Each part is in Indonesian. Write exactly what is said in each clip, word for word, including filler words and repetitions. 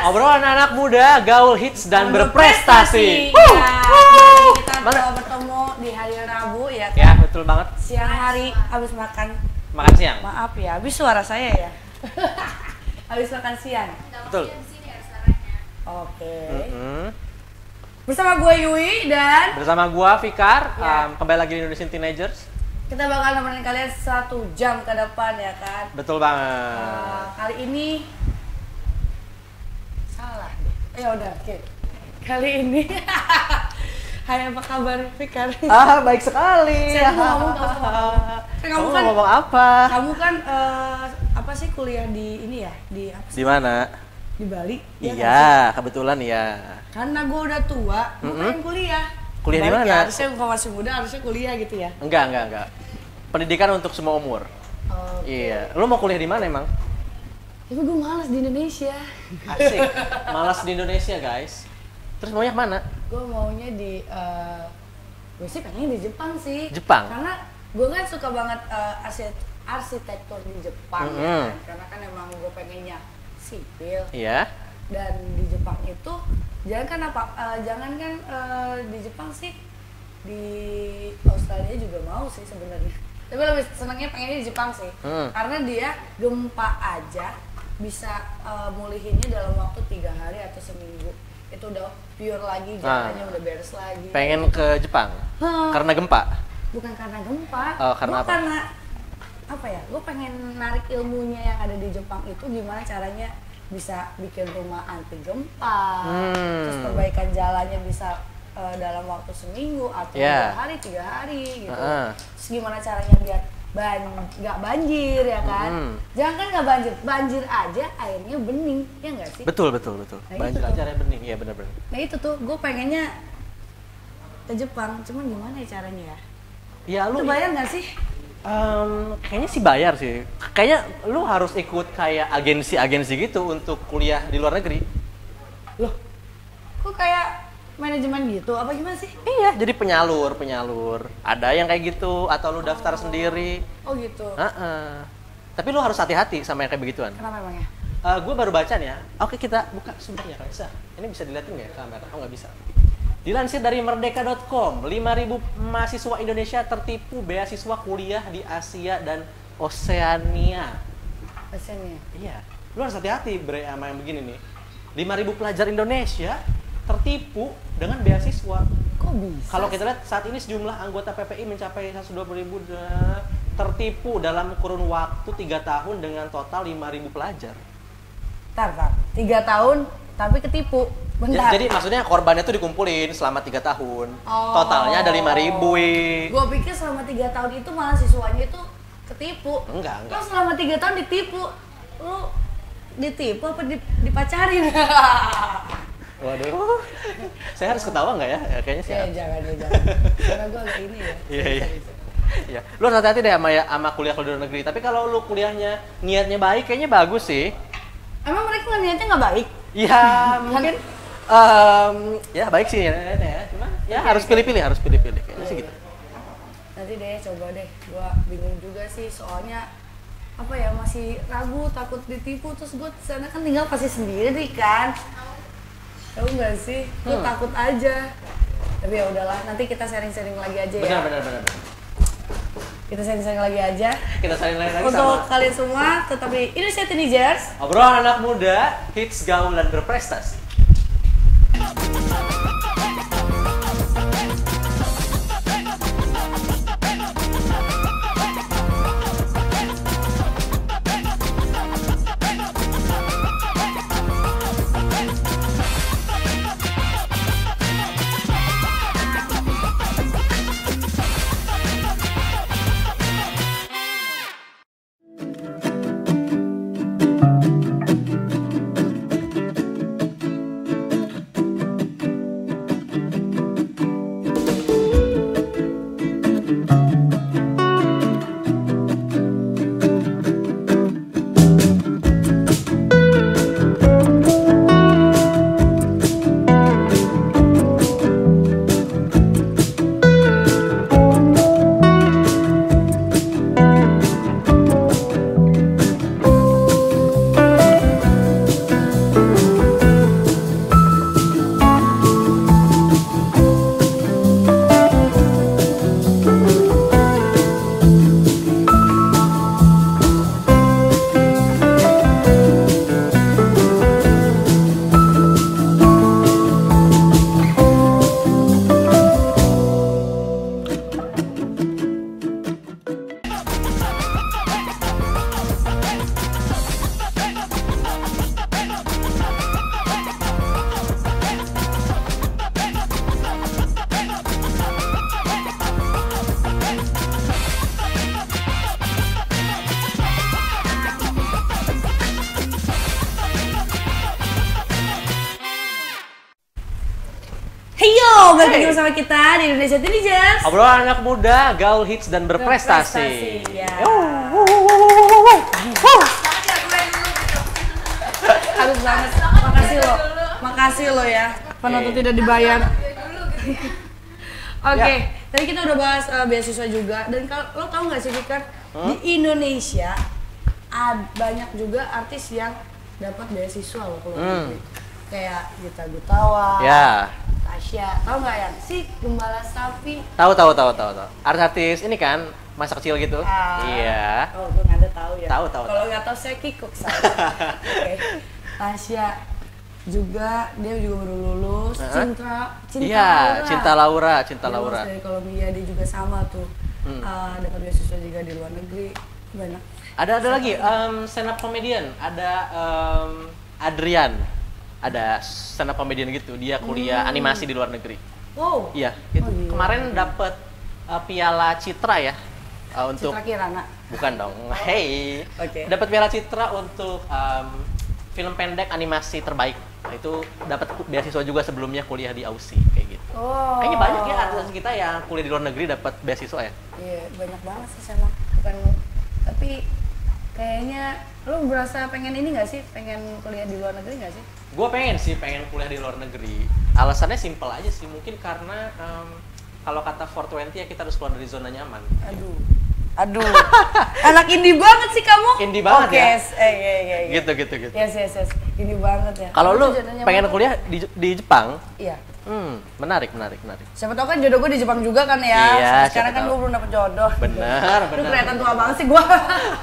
Obrolan anak muda, gaul, hits, dan berprestasi. Ya, kita Mana? bertemu di hari Rabu ya kan? Ya, betul banget. Siang hari, habis makan. Makan siang? Maaf ya, habis suara saya ya. Habis makan siang. Betul. Oke. Mm-hmm. Bersama gue Yui dan bersama gue Fikar, ya. um, kembali lagi di Indonesian Teenagers. Kita bakal nemenin kalian satu jam ke depan ya kan? Betul banget. Uh, kali ini salah deh. Ya udah, oke. Okay. Kali ini hai, apa kabar Fikar? Ah, baik sekali. Saya mau ngomong kamu ngomong. Kamu kan ngomong apa? Kamu kan uh, apa sih kuliah di ini ya? Di apa sih? Di mana? Di Bali. Iya, ya, kebetulan ya. Karena gue udah tua, gue mm-hmm. pengen kuliah. Kuliah di mana? Ya, harusnya gue masih muda, harusnya kuliah gitu ya. Enggak, enggak, enggak. Pendidikan untuk semua umur. Okay. Iya. Lu mau kuliah di mana emang? Tapi gue malas di Indonesia. Asik. Malas di Indonesia, guys. Terus maunya kemana? Gue maunya di, uh, gue sih pengen di Jepang sih. Jepang? Karena gue kan suka banget uh, arsitektur di Jepang mm-hmm. ya kan. Karena kan emang gue pengennya sipil. Iya. Dan di Jepang itu, jangan kan apa, uh, jangan kan uh, di Jepang sih, di Australia juga mau sih sebenarnya. Tapi lebih senangnya pengennya di Jepang sih. Hmm. Karena dia gempa aja bisa uh, mulihinnya dalam waktu tiga hari atau seminggu. Itu udah pure lagi, jalannya ah. udah beres lagi. Pengen ke Jepang? Hmm. Karena gempa? Bukan karena gempa. Oh, karena gua apa? Karena apa ya? Gue pengen narik ilmunya yang ada di Jepang itu gimana caranya bisa bikin rumah anti gempa, hmm. terus perbaikan jalannya bisa uh, dalam waktu seminggu atau yeah. dua hari, tiga hari gitu. Uh-huh. Terus gimana caranya biar ban nggak banjir ya kan? Mm. Jangan kan nggak banjir, banjir aja airnya bening, ya nggak sih? Betul betul betul. Nah, banjir aja airnya bening, iya benar-benar. Nah itu tuh, gue pengennya ke Jepang, cuman gimana ya caranya ya? Ya lu. Itu bayar nggak sih? Um, kayaknya sih bayar sih. Kayaknya lu harus ikut kayak agensi-agensi gitu untuk kuliah di luar negeri. Loh, kok kayak manajemen gitu? Apa gimana sih? Iya, jadi penyalur, penyalur. Ada yang kayak gitu, atau lu daftar oh. sendiri. Oh gitu. Uh-uh. Tapi lu harus hati-hati sama yang kayak begituan. Kenapa emangnya? Uh, gue baru baca nih ya. Oke, kita buka sumbernya kan bisa. Ini bisa dilihatin nggak ya kamera? Oh nggak bisa. Dilansir dari merdeka dot com, lima ribu mahasiswa Indonesia tertipu beasiswa kuliah di Asia dan Oseania. Oseania? Iya. Lu harus hati-hati bre sama yang begini nih. lima ribu pelajar Indonesia tertipu dengan beasiswa. Kok bisa? Kalau kita lihat saat ini sejumlah anggota P P I mencapai seratus dua puluh ribu tertipu dalam kurun waktu tiga tahun dengan total lima ribu pelajar. Tar, tar. tiga tahun tapi ketipu. Bentar. Jadi maksudnya korbannya tuh dikumpulin selama tiga tahun. Oh. Totalnya ada lima ribu. Gue pikir selama tiga tahun itu mahasiswanya itu ketipu. Enggak, enggak. Lo selama tiga tahun ditipu. Lo ditipu apa dipacarin? Waduh. Saya harus ketawa nggak ya? Ya? Kayaknya sih. Ya, jangan ya, jangan. Karena gue agak ini ya. Iya, iya. Iya. Lu harus hati-hati deh sama ya sama kuliah di luar negeri. Tapi kalau lu kuliahnya niatnya baik, kayaknya bagus sih. Emang mereka niatnya nggak baik? Iya, mungkin Um, ya baik sih ya, ya. Cuma ya okay, harus pilih-pilih, harus pilih-pilih kayaknya sih gitu. Nanti deh coba deh, gua bingung juga sih soalnya apa ya masih ragu, takut ditipu terus gua sana kan tinggal pasti sendiri kan. Tahu nggak sih? Gua hmm. takut aja. Tapi ya udahlah, nanti kita sharing-sharing lagi aja ya. Benar, benar, benar. Kita sharing-sharing lagi aja. Kita sharing lagi sama. Untuk kalian semua tetap di Indonesian Teenagers. Obrolan anak muda, hits, gaul, dan berprestasi. balik lagi bersama kita di Indonesia Teenagers. Obrolan anak muda, gaul hits dan berprestasi. Berprestasi, ya. Harus banget. Makasih lo, makasih lo ya. Penonton tidak dibayar. Oke, okay. Ya. Tadi kita udah bahas uh, beasiswa juga. Dan kalau lo tau nggak sih Fikar, hmm? di Indonesia ada banyak juga artis yang dapat beasiswa loh kalau hmm. kayak Gita Gutawa, ya. Tasya, tau nggak ya? Si Gembala Sapi. Tahu tahu tahu tahu tahu. Artis ini kan masa kecil gitu. Ah, iya. Oh, gue nggak ada tahu ya. Tahu tahu. Kalau nggak tahu saya kikuk saya. Oke. Tasya juga dia juga baru lulus. Uh-huh. Cinta Cinta iya, Laura. Cinta Laura, Cinta dia Laura. Dari Kolombia dia juga sama tuh. Hmm. Uh, dapat beasiswa juga di luar negeri. Banyak. Ada ada lagi um, stand up comedian, ada um, Adrian. Ada stand up comedian gitu, dia kuliah hmm. animasi di luar negeri. Wow. Iya, itu oh, iya. kemarin dapat uh, piala Citra ya uh, untuk Citra Kirana. Bukan dong. Hey. Oke. Okay. Dapat piala Citra untuk um, film pendek animasi terbaik. Nah, itu dapat beasiswa juga sebelumnya kuliah di Aussie kayak gitu. Oh. Kayaknya banyak ya artis kita yang kuliah di luar negeri dapat beasiswa ya. Iya, banyak banget sih sama. Bukan tapi kayaknya lu berasa pengen ini nggak sih, pengen kuliah di luar negeri nggak sih? Gue pengen sih, pengen kuliah di luar negeri. Alasannya simpel aja sih, mungkin karena um, kalau kata four twenty ya kita harus keluar dari zona nyaman. Aduh, aduh, anak indie banget sih kamu. Indie banget okay, ya. Yes, eh, iya, iya, iya. Gitu, gitu, gitu. Yes, yes, yes. Indie banget ya. Kalau lu pengen kuliah di, di Jepang? Iya. Hmm, menarik, menarik, menarik. Siapa tau kan jodoh gue di Jepang juga kan ya. Iya, sekarang kan gue belum dapet jodoh. Bener, bener. Lu kelihatan tua banget sih gue.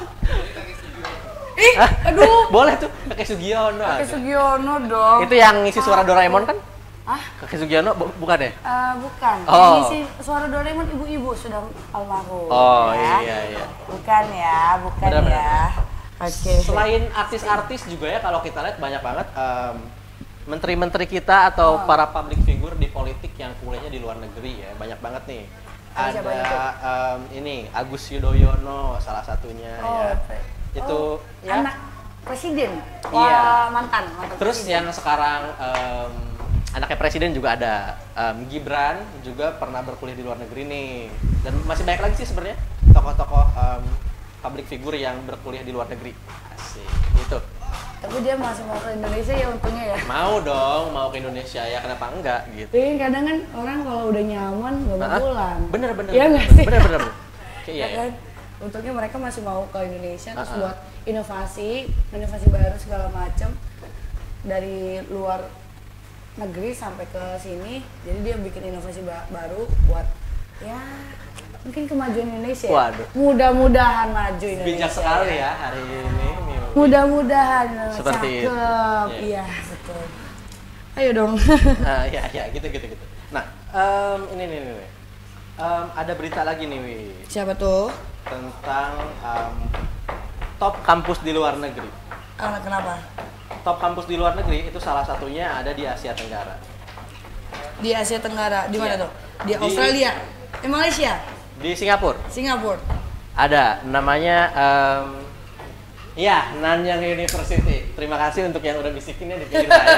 Ih, aduh. Boleh tuh, Kakek Sugiono. Kakek Sugiono dong. Itu yang ngisi suara Doraemon kan? Ah? Kakek Sugiono bu bukan ya? Uh, bukan. Oh. Yang ngisi suara Doraemon ibu-ibu sudah almarhum. Oh ya. iya iya. Bukan ya, bukan benar, ya. Oke. Okay. Selain artis-artis juga ya kalau kita lihat banyak banget um, menteri-menteri kita atau oh. para public figure di politik yang kuliahnya di luar negeri ya. Banyak banget nih. Ada um, ini Agus Yudhoyono salah satunya oh, ya. Okay. Itu oh, ya. Anak presiden. Iya. Oh, mantan, mantan. Terus presiden. yang sekarang um, anaknya presiden juga ada um, Gibran juga pernah berkuliah di luar negeri nih. Dan masih banyak lagi sih sebenarnya tokoh-tokoh um, public figure yang berkuliah di luar negeri. Asik. Gitu. Tapi dia masih mau ke Indonesia ya untungnya ya. Mau dong, mau ke Indonesia ya kenapa enggak gitu. Tapi kadang kan orang kalau udah nyaman nggak mau pulang. Bener bener. Iya nggak sih. Bener bener. Iya. Kan? Untungnya mereka masih mau ke Indonesia terus uh-uh. buat inovasi, inovasi baru segala macam dari luar negeri sampai ke sini. Jadi dia bikin inovasi ba- baru buat ya mungkin kemajuan Indonesia. Waduh. Mudah-mudahan maju Indonesia. Bijak sekali ya hari ini. Mudah-mudahan seperti cakep. Itu. Iya, betul. Ayo dong. Nah, ya ya gitu gitu gitu. Nah, um, ini nih nih. Um, ada berita lagi nih, Wi. Siapa tuh? Tentang um, top kampus di luar negeri. Ah, kenapa? Top kampus di luar negeri itu salah satunya ada di Asia Tenggara. Di Asia Tenggara, di mana iya. tuh? Di Australia, di eh, Malaysia, di Singapura. Singapura. Ada, namanya um, ya Nanyang University. Terima kasih untuk yang udah bisikinnya di pinggir saya.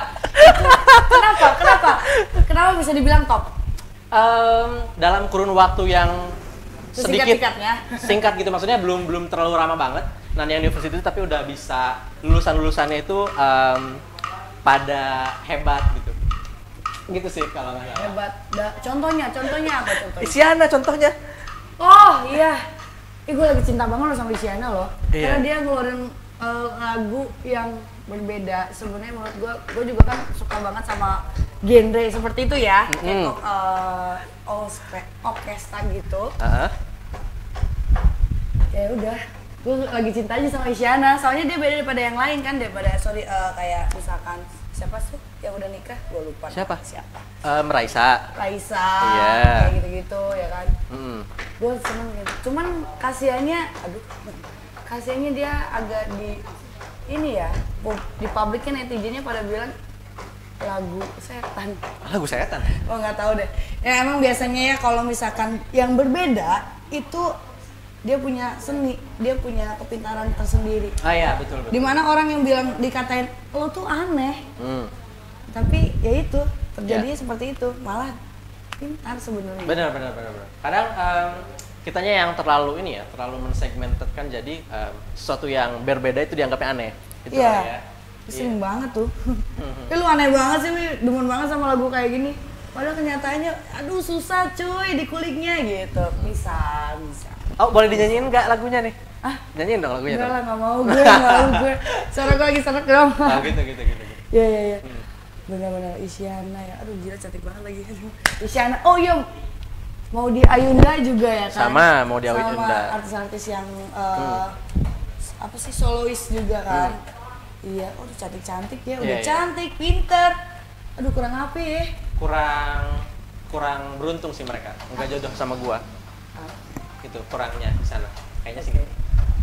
Kenapa? Kenapa? Kenapa bisa dibilang top? Um, dalam kurun waktu yang sedikit singkat gitu, maksudnya belum belum terlalu lama banget. Nanyang University itu tapi udah bisa lulusan-lulusannya itu um, pada hebat gitu. Gitu sih kalau nggak hebat. Da, contohnya, contohnya apa contohnya? Isyana contohnya. Oh iya. Ih gue lagi cinta banget loh sama Isyana loh. Iya. Karena dia ngeluarin uh, lagu yang berbeda. Sebenarnya menurut gue, gue juga kan suka banget sama genre seperti itu ya. Mm-hmm. Kayak uh, orkestra gitu. Uh-huh. Ya udah, gue lagi cinta aja sama Isyana. Soalnya dia beda daripada yang lain kan, daripada sorry uh, kayak misalkan siapa sih yang udah nikah? Gue lupa. Siapa? Siapa? Um, Raisa. Raisa. Iya. Yeah. Kayak gitu-gitu ya kan. Mm. Gue seneng gitu. Cuman kasihannya, aduh, kasihannya dia agak di ini ya, di publiknya netizennya pada bilang lagu setan. Lagu setan? Oh nggak tahu deh. Ya emang biasanya ya kalau misalkan yang berbeda itu dia punya seni, dia punya kepintaran tersendiri. Ah iya betul betul. Dimana orang yang bilang dikatain lo tuh aneh, hmm. tapi ya itu terjadinya yeah. seperti itu, malah pintar sebenarnya. Benar, benar, benar, benar. Kadang um, kitanya yang terlalu ini ya, terlalu mensegmented kan, jadi um, sesuatu yang berbeda itu dianggapnya aneh. Gitu Iya. ya. Sering Iya. banget tuh. Ya lu aneh banget sih, Wi. Demen banget sama lagu kayak gini. Padahal kenyataannya, aduh susah cuy dikuliknya gitu. Bisa, bisa. Oh, boleh dinyanyiin nggak lagunya nih? Ah, Nyanyiin dong lagunya enggak dong. lah, nggak mau gue, nggak mau gue. Suara gue lagi serak dong. Oh, gitu, gitu, gitu. gitu. Iya, iya, iya. Hmm. Benar-benar Isyana ya. Aduh gila cantik banget lagi. Isyana. Oh iya. Mau di Ayunda juga ya kan? Sama, mau di Ayunda. Sama artis-artis yang uh, hmm. apa sih solois juga kan? Hmm. Iya, oh cantik-cantik ya. Udah yeah, cantik, yeah. Pinter. Aduh kurang apa ya? Kurang kurang beruntung sih mereka. Enggak jodoh sama gua. Ah. Gitu, kurangnya di sana. Kayaknya sih. Okay.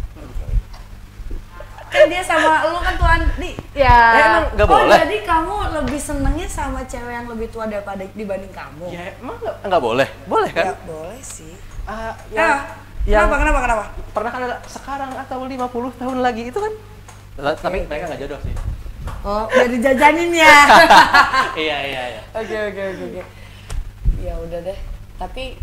Kan dia sama lu kan tuan di ya. Ya emang nggak oh, boleh. Jadi kamu lebih senengnya sama cewek yang lebih tua daripada dibanding kamu? Ya emang nggak nggak boleh, boleh kan? Ya, boleh sih. Uh, Ya, yang kenapa kenapa kenapa? pernah kan ada sekarang atau lima puluh tahun lagi itu kan? Okay, tapi okay. mereka nggak jodoh sih. Oh, udah dijajanin ya. Iya iya iya. Oke oke oke oke. Ya udah deh. Tapi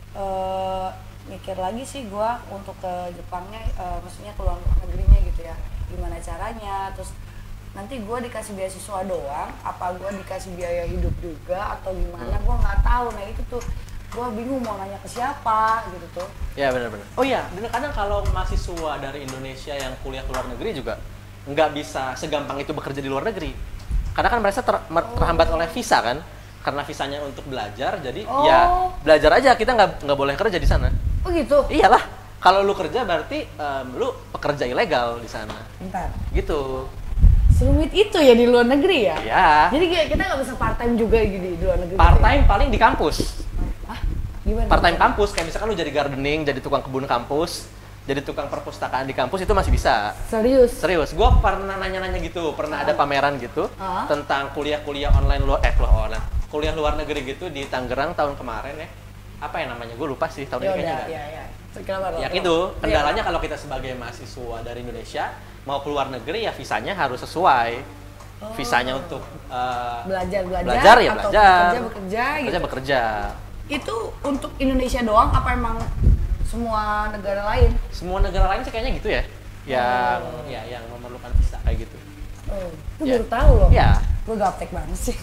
uh, mikir lagi sih gua untuk ke Jepangnya, uh, maksudnya ke luar negerinya gitu ya. Gimana caranya, terus nanti gue dikasih beasiswa doang, apa gue dikasih biaya hidup juga atau gimana, gue nggak tahu. Nah itu tuh gue bingung mau nanya ke siapa gitu tuh. Ya benar-benar. Oh iya, dan kadang kalau mahasiswa dari Indonesia yang kuliah ke luar negeri juga nggak bisa segampang itu bekerja di luar negeri, karena kan mereka ter terhambat oleh visa kan, karena visanya untuk belajar, jadi oh. ya belajar aja, kita nggak nggak boleh kerja di sana. Oh gitu? Iyalah. Kalau lu kerja berarti um, lu pekerja ilegal di sana. Bentar. Gitu. Serumit itu ya di luar negeri ya? Iya. Jadi kita nggak bisa part time juga gitu di luar negeri? Part time ya? paling di kampus. Hah? Gimana? Part time kampus, kayak misalkan lu jadi gardening, jadi tukang kebun kampus, jadi tukang perpustakaan di kampus itu masih bisa. Serius? Serius. Gua pernah nanya-nanya gitu, pernah ada pameran gitu uh. tentang kuliah-kuliah online luar eh kuliah online. Kuliah luar negeri gitu di Tangerang tahun kemarin ya. Apa ya namanya? Gue lupa sih tahun ini kayaknya enggak. Iya, iya. Kenapa, ya itu kendalanya kalau kita sebagai mahasiswa dari Indonesia mau keluar negeri ya visanya harus sesuai. Oh. Visanya untuk uh, belajar belajar belajar ya atau belajar bekerja bekerja gitu. Bekerja bekerja. Itu untuk Indonesia doang apa emang semua negara lain? Semua negara lain sih kayaknya gitu ya. Yang oh. ya yang memerlukan visa kayak gitu. Oh, gue ya. baru tahu loh. Ya. Gue gaptek banget sih.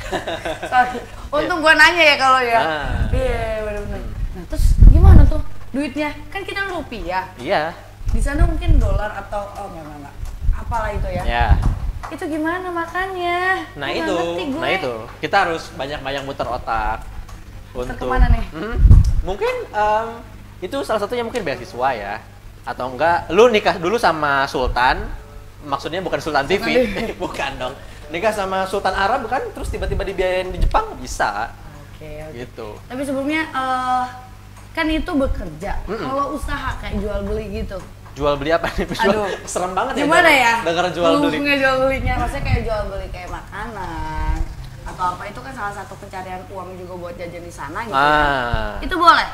Sorry. Untung gue nanya ya kalau ya. Ah. Iya, benar-benar. Nah, terus gimana tuh duitnya? Kan kita rupiah. Iya. Di sana mungkin dolar atau oh enggak enggak. enggak. Apalah itu ya. Ya. Itu gimana makannya? Nah Gua itu, gue. nah itu. Kita harus banyak-banyak muter otak. Muter untuk kemana nih? Hmm, mungkin um, itu salah satunya mungkin beasiswa ya. Atau enggak, lu nikah dulu sama Sultan. Maksudnya bukan Sultan T V. Bukan dong. Nikah sama Sultan Arab kan, terus tiba-tiba dibiayain di Jepang, bisa. Oke, oke. Gitu. Tapi sebelumnya uh, kan itu bekerja. Mm -mm. Kalau usaha kayak jual beli gitu. Jual beli apa nih? Aduh, serem banget ya. Gimana ya? Dengar jual beli. Ngomongnya jual belinya, maksudnya kayak jual beli kayak makanan atau apa, itu kan salah satu pencarian uang juga buat jajan di sana gitu. Ah. Ya. Itu boleh?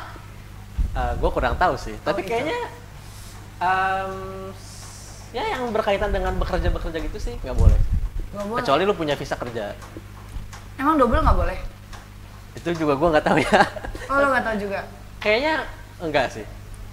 Uh, gue kurang tahu sih. Tapi oh, gitu. kayaknya um, ya yang berkaitan dengan bekerja-bekerja gitu sih nggak boleh. Nggak boleh. Kecuali lu punya visa kerja. Emang double nggak boleh? Itu juga gue nggak tahu ya. Oh, lo nggak tahu juga? Kayaknya enggak sih.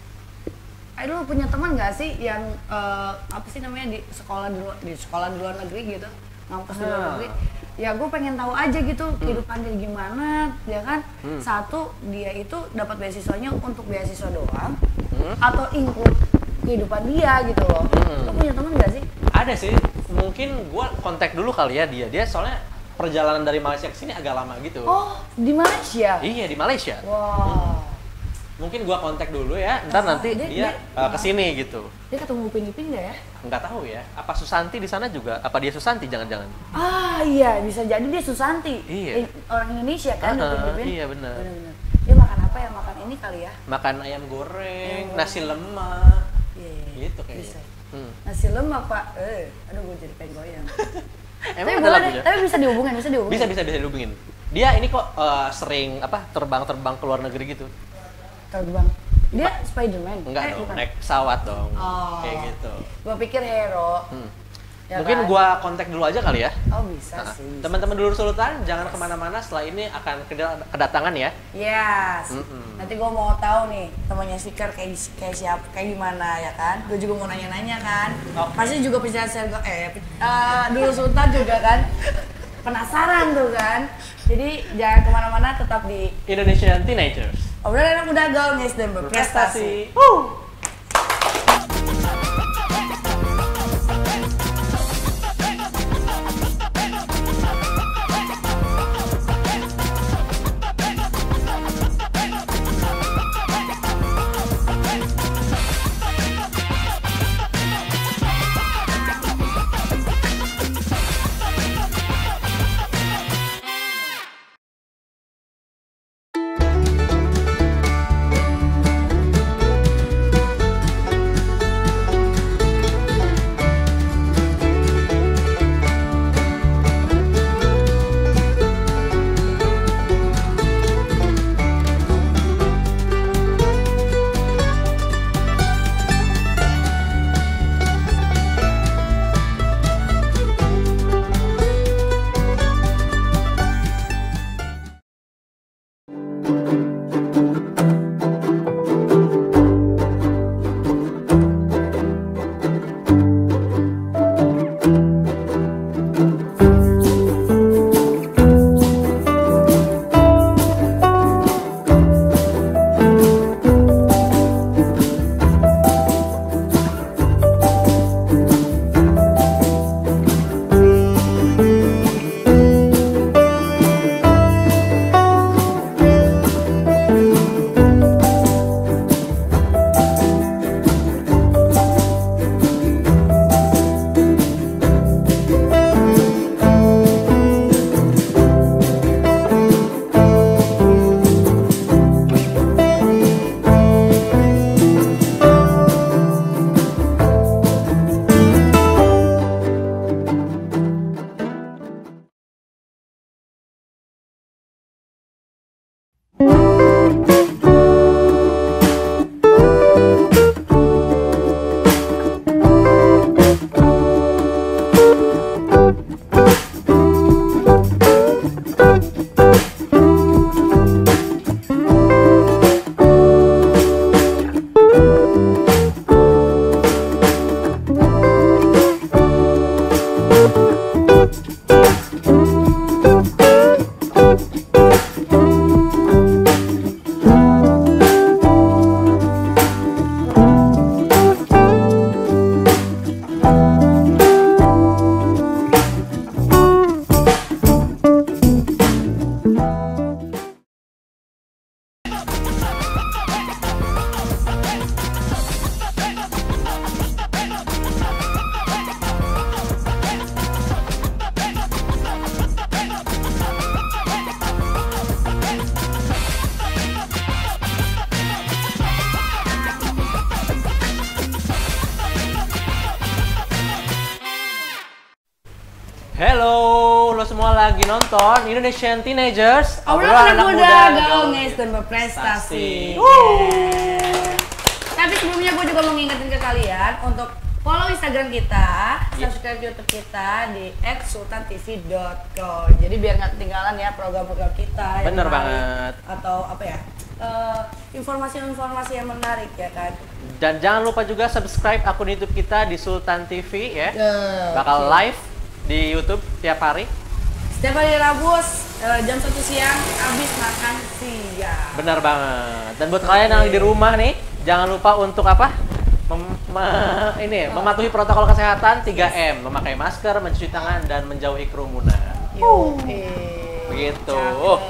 Eh, lu punya teman nggak sih yang uh, apa sih namanya di sekolah di luar, di sekolah di luar negeri gitu, ngampus di luar negeri? Ya gue pengen tahu aja gitu hmm. kehidupannya gimana, ya kan? Hmm. Satu, dia itu dapat beasiswanya untuk beasiswa doang, hmm. atau include kehidupan dia gitu loh. Hmm. Lu punya teman nggak sih? Ada sih. Mungkin gue kontak dulu kali ya dia. Dia soalnya perjalanan dari Malaysia ke sini agak lama gitu. Oh, di Malaysia? Iya, di Malaysia. Wow. Hmm. Mungkin gua kontak dulu ya, ntar ah, nanti dia, dia uh, kesini gitu. Dia ketemu Upin Ipin nggak ya? Nggak tahu ya. Apa Susanti di sana juga? Apa dia Susanti jangan-jangan? Ah iya, bisa jadi dia Susanti. Iya. Eh, orang Indonesia kan, uh, Upin Ipin. Iya benar. Benar-benar. Dia makan apa ya? Makan ini kali ya? Makan ayam goreng, ayam nasi lemak. Iya. Yeah, gitu kayaknya. Hmm. Nasi lemak pak. Eh, aduh gue jadi pengen goyang. Emang tapi ada boleh, tapi bisa dihubungin, bisa dihubungin. Bisa bisa bisa dihubungin. Dia ini kok uh, sering apa terbang-terbang ke luar negeri gitu. Terbang. Dia Spiderman? Enggak eh, dong, bukan. naik pesawat dong. Oh. Kayak gitu. Gua pikir hero. Hmm. Ya Mungkin kan? gua kontak dulu aja kali ya. Oh bisa Nah, sih. bisa. teman-teman dulur Sultan jangan kemana-mana, setelah ini akan keda- kedatangan ya. Yes. Mm-mm. Nanti gue mau tahu nih temannya Fikar kayak kayak siapa, kayak gimana ya kan? Gue juga mau nanya-nanya kan. Oke. Pasti juga pecinta Sergo eh uh, dulu Sultan juga kan. Penasaran tuh kan. Jadi jangan kemana-mana, tetap di Indonesian Teenagers. obrolan anak muda gaul dan berprestasi. Woo! Hello, lo semua lagi nonton Indonesian Teenagers, obrolan anak muda, gaul, dan berprestasi. Yeah. Tapi sebelumnya gue juga mau ngingetin ke kalian untuk follow Instagram kita, yeah. subscribe YouTube kita di et sultan t v dot co. Jadi biar nggak ketinggalan ya program-program kita. Bener yang banget. Atau apa ya? Uh, informasi-informasi yang menarik ya kan. Dan jangan lupa juga subscribe akun YouTube kita di Sultan T V ya. Yeah, Bakal okay. live di YouTube tiap hari. Setiap hari Rabu uh, jam satu siang habis makan siang. Benar banget. Dan buat kalian yang di rumah nih, jangan lupa untuk apa? Mem ma ini oh. mematuhi protokol kesehatan tiga M, memakai masker, mencuci tangan dan menjauhi kerumunan. Yo, begitu.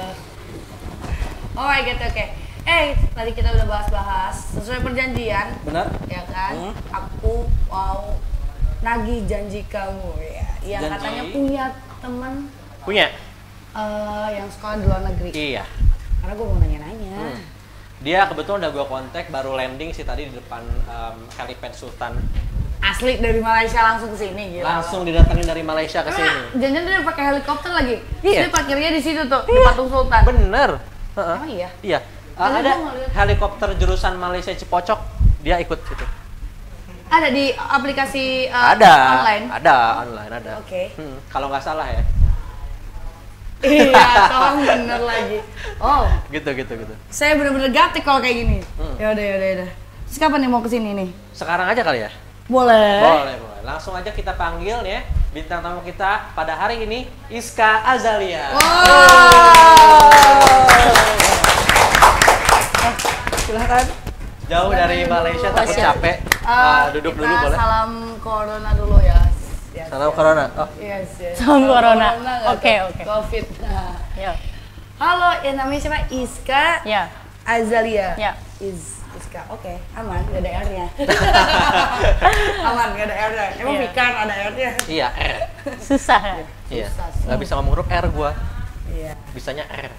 Oh my god, oke. Okay. Eh, tadi kita udah bahas-bahas sesuai perjanjian. Benar? Ya kan? Hmm. Aku mau nagih janji kamu ya. Yang Janji? katanya punya teman Punya? Uh, yang sekolah di luar negeri. Iya. Karena gue mau nanya-nanya. Hmm. Dia kebetulan udah gue kontak, baru landing sih tadi di depan um, helipad Sultan. Asli dari Malaysia langsung ke sini gitu. Langsung didatengin dari Malaysia ke sini. Jangan dia pakai helikopter lagi. Iya. Dia parkirnya di situ tuh, iya. di Patung Sultan. Bener. Uh-uh. Oh iya. Iya. Uh, ada helikopter jurusan Malaysia Cipocok, dia ikut gitu. Ada di aplikasi uh, ada, online? Ada, online ada. Oke. Okay. Hmm, kalau nggak salah ya. Iya, tolong bener lagi. Oh. Gitu, gitu, gitu. Saya bener-bener gatik kalau kayak gini. Hmm. Yaudah, yaudah, yaudah. Terus kapan nih mau kesini nih? Sekarang aja kali ya? Boleh. Boleh, boleh. Langsung aja kita panggil ya bintang tamu kita pada hari ini, Iska Azalia. Wow. Eh, silakan. Jauh dari Malaysia takut capek. Uh, uh, duduk dulu boleh. Salam corona dulu ya. Yes, Salam yes. corona. Oh. Yes, yes. Salam corona. Oke, Oke, oke. oke. Covid. Nah. Ya. Halo, ya namanya siapa? Iska Ya. Azalia. Ya. Is Iska. Oke, aman, gak ada R-nya. Aman, gak ada R-nya. Emang Iya. Fikar ada R-nya? Iya, R. Susah ya? Iya. Susah. Nggak bisa ngomong huruf R gua. Iya. Bisanya R.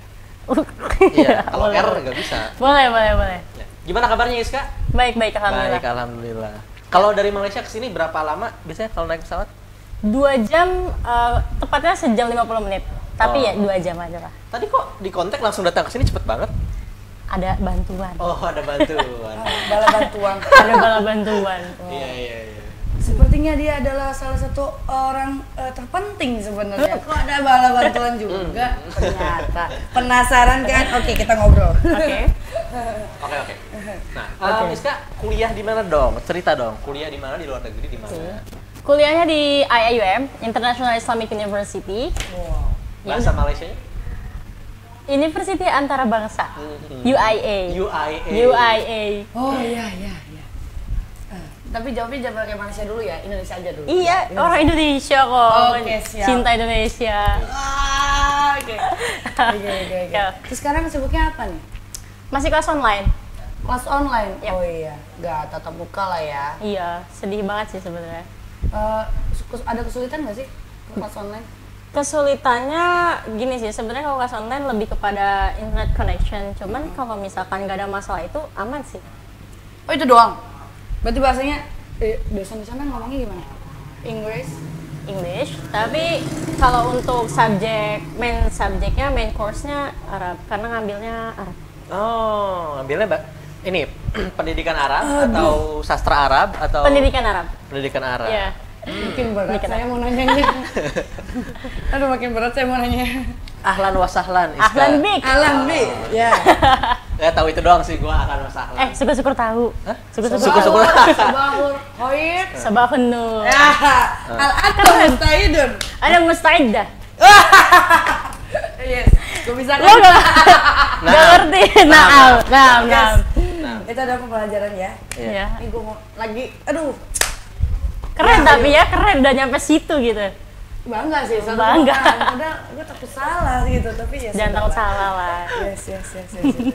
Iya, kalau Boleh, R boleh. nggak bisa. Boleh, boleh, boleh. Ya. Gimana kabarnya Iska? Baik, baik, alhamdulillah. Baik, alhamdulillah. Kalau dari Malaysia ke sini berapa lama biasanya kalau naik pesawat? Dua jam, eh, tepatnya sejam lima puluh menit. Tapi Oh. ya dua jam aja lah. Tadi kok di kontak langsung datang ke sini cepet banget? Ada bantuan. Oh, ada bantuan. Bala bantuan. Ada bala bantuan. Iya, iya, iya. Sepertinya dia adalah salah satu orang eh, terpenting sebenarnya. Kok ada bala bantuan juga? Ternyata. Penasaran kan? Oke, kita ngobrol. Oke. Oke, oke. Nah, um, Iska kuliah di mana dong? Cerita dong. Kuliah di mana di luar negeri di mana? Kuliahnya di I A U M, International Islamic University. Wow. Bahasa Malaysianya? University Antara Bangsa. Mhm. U I A. U I A. U I A. Oh iya iya iya. Eh, tapi jawabnya jangan pakai Malaysia dulu ya, Indonesia aja dulu. Iya, Indonesia. orang Indonesia kok. Oke, siap. Cinta Indonesia. Ah, oke. Oke oke oke. Ya. Terus sekarang sibuknya apa nih? Masih kelas online. Kelas online. Yap. Oh iya, nggak tatap muka lah ya. Iya, sedih banget sih sebenarnya. Eh, kes- ada kesulitan nggak sih kelas online? Kesulitannya gini sih, sebenarnya kalau kelas online lebih kepada internet connection. Cuman kalau misalkan nggak ada masalah itu aman sih. Oh itu doang. Berarti bahasanya eh, dosen di sana ngomongnya gimana? Inggris. English, tapi kalau untuk subjek main subjeknya main course-nya Arab karena ngambilnya Arab. Oh, ambilnya Mbak. Ini pendidikan Arab atau sastra Arab atau Pendidikan Arab. pendidikan Arab. Iya. Makin berat Dikit saya mau nanya nih. Aduh makin berat saya mau nanya. Ahlan wa sahlan Iska. Ahlan bik. Alam bi. Ya. Ya tahu itu doang sih gua ahlan wa sahlan. Eh, syukur-syukur tahu. Hah? Syukur-syukur. Syukur-syukur. Sabahur khoir. Sabahun nur. Ya. Al atom mustaidun. Ada mustaidah. Yes. Gue bisa Lo kan? gak, Nah. gak ngerti? Naam, naam, Yes. naam. Nah, Itu ada pembelajaran ya. Iya. Ini gue mau lagi. Aduh. Keren Ya, tapi ya, keren udah nyampe situ gitu. Bangga sih. Satu Bangga. bukan. Padahal gue takut salah gitu. Tapi ya. Jangan takut sudahlah. salah lah. Yes yes yes yes. yes.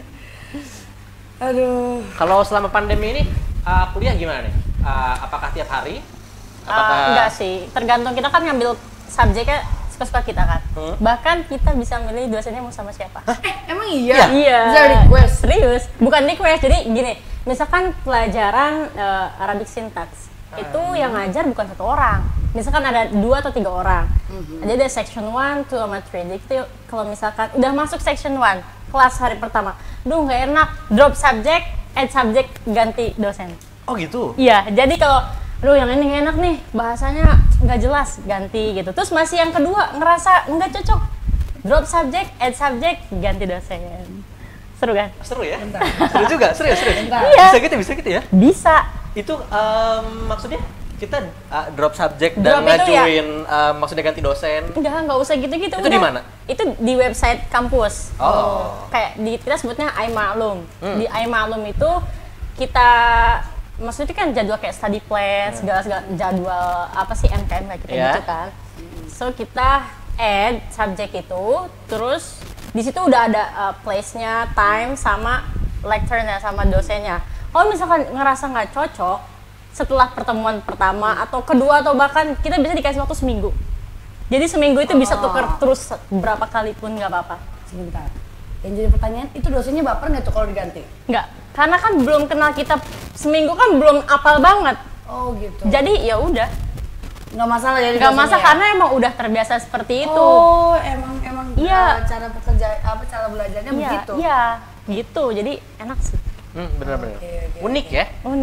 Aduh. kalau selama pandemi ini uh, kuliah gimana nih? Uh, apakah tiap hari? Apakah Uh, enggak sih, tergantung kita kan ngambil subjeknya suka-suka kita kan. Hmm. Bahkan kita bisa milih dosennya mau sama siapa. Eh emang iya? Iya. Bisa request. Serius, bukan request. Jadi gini, misalkan pelajaran uh, Arabic syntax itu yang ngajar bukan satu orang. Misalkan ada dua atau tiga orang. Mhm. Jadi ada section one, two, sama three. Jadi itu kalau misalkan udah masuk section one, kelas hari pertama, duh nggak enak, drop subject, add subject, ganti dosen. Oh gitu. Iya, jadi kalau aduh yang ini nggak enak nih, bahasanya nggak jelas, ganti gitu. Terus masih yang kedua ngerasa nggak cocok, drop subject, add subject, ganti dosen. Seru kan? Seru ya? Bentar. Seru juga, serius, serius. Bentar. Iya. Bisa gitu, bisa gitu ya? Bisa. Itu um, maksudnya kita uh, drop subject Drop dan itu ya? ngajuin um, maksudnya ganti dosen. Enggak, nggak usah gitu-gitu. Itu udah. di mana? Itu di website kampus. Oh. Kayak di kita sebutnya iMaklum. Hmm. Di iMaklum itu kita maksudnya itu kan jadwal kayak study plan, segala segala jadwal apa sih M K M kayak gitu, Yeah. gitu kan. So kita add subjek itu, terus di situ udah ada uh, place-nya, time sama lecture-nya sama dosennya. Kalau misalkan ngerasa nggak cocok setelah pertemuan pertama atau kedua atau bahkan kita bisa dikasih waktu seminggu. Jadi seminggu itu bisa tuker terus berapa kali pun nggak apa-apa. Sebentar. Yang jadi pertanyaan, itu dosennya baper nggak tuh kalau diganti? Nggak, karena kan belum kenal kita seminggu kan belum apal banget. Oh gitu. Jadi ya udah, nggak masalah ya? nggak masalah karena emang udah terbiasa seperti itu. Oh emang emang Iya. uh, cara pekerja apa cara belajarnya Iya, begitu? iya, gitu. Jadi enak sih, Hmm, benar-benar. Oke, oke, Unik ya? unik.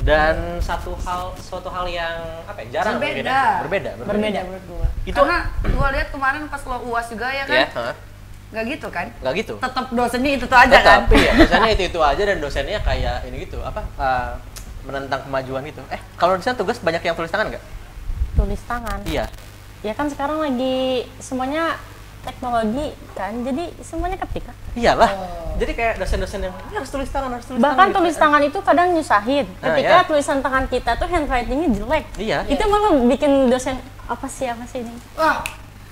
Dan satu hal, suatu hal yang apa ya, jarang Berbeda. mungkin ya. berbeda, berbeda. Berbeda. menurut gua. Itu- Karena gua lihat kemarin pas lo U A S juga ya kan, Iya, heeh. nggak gitu kan? Nggak gitu. Tetap dosennya itu tuh aja kan? Tapi ya, dosennya itu itu aja dan dosennya kayak ini gitu, apa? uh, menentang kemajuan gitu. Eh, kalau di sana tugas banyak yang tulis tangan nggak? Tulis tangan. Iya. Ya kan sekarang lagi semuanya teknologi kan, jadi semuanya ketik kan. Iyalah. Oh. Jadi kayak dosen-dosen yang "Ini harus tulis tangan, harus tulis Bahkan tangan. gitu. tulis tangan itu kadang nyusahin. Nah, Ketika ya. tulisan tangan kita tuh handwritingnya jelek. Iya. Itu malah bikin dosen apa sih apa sih ini? Wah,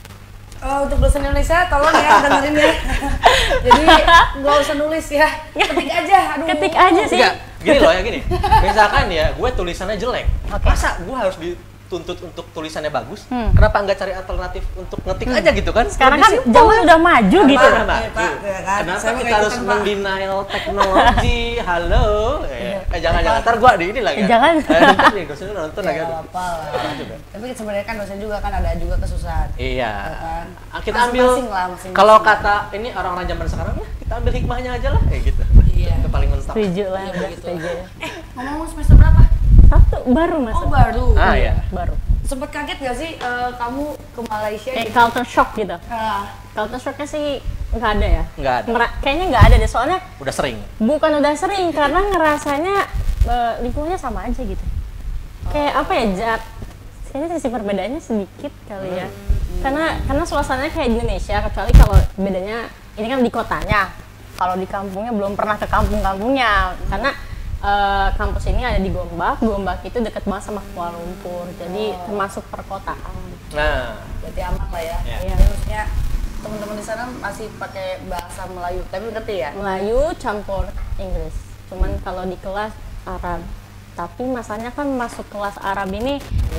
eh, untuk dosen Indonesia tolong ya dengerin ya. Jadi nggak usah nulis ya, ketik aja. Aduh. Ketik aja sih. Enggak, gini loh ya gini. Misalkan ya, gue tulisannya jelek. Oke. Masa gue harus dituntut untuk tulisannya bagus? Hmm. Kenapa nggak cari alternatif untuk ngetik aja gitu kan? Sekarang Lebih kan simpel. zaman udah maju gitu. Kenapa, Mbak? Iya, Pak, ya kan? Kenapa Saya kita pakai harus ikutan, Pak. mendenial teknologi? Halo? Eh, eh jangan jangan ntar gua di ini lagi. Eh, jangan. Eh, ntar nih dosennya nonton lagi. Ya, aduh. nggak apa lah. Tapi sebenarnya kan dosen juga kan ada juga kesusahan. Iya. Ya kan? Ah, Kita ambil Masing-masing lah, masing-masing. kalau kata ini orang-orang zaman sekarang ya, kita ambil hikmahnya aja lah kayak gitu. Iya. Itu paling mentok. Setuju lah, Iya, begitu. setuju. Eh, ngomong semester berapa? Satu baru masuk. Oh, baru. Ah ya. Baru. Sempet kaget gak sih eh, kamu ke Malaysia? Kayak gitu? culture shock gitu. Ah, Culture shocknya sih nggak ada ya. Nggak ada. Ngera- kayaknya nggak ada deh, soalnya Udah sering. bukan udah sering karena ngerasanya eh, lingkungannya sama aja gitu. Kayak apa ya, Jat? Kayaknya sisi perbedaannya sedikit kali ya. Karena karena suasananya kayak di Indonesia, kecuali kalau bedanya ini kan di kotanya. Kalau di kampungnya belum pernah ke kampung-kampungnya karena eh, kampus ini ada di Gombak. Gombak itu deket banget sama Kuala Lumpur, jadi termasuk perkotaan. Nah, berarti aman lah ya. Iya. Jadi maksudnya teman-teman di sana masih pakai bahasa Melayu, tapi ngerti ya? Melayu campur Inggris. Cuman kalau di kelas Arab. Tapi masanya kan masuk kelas Arab ini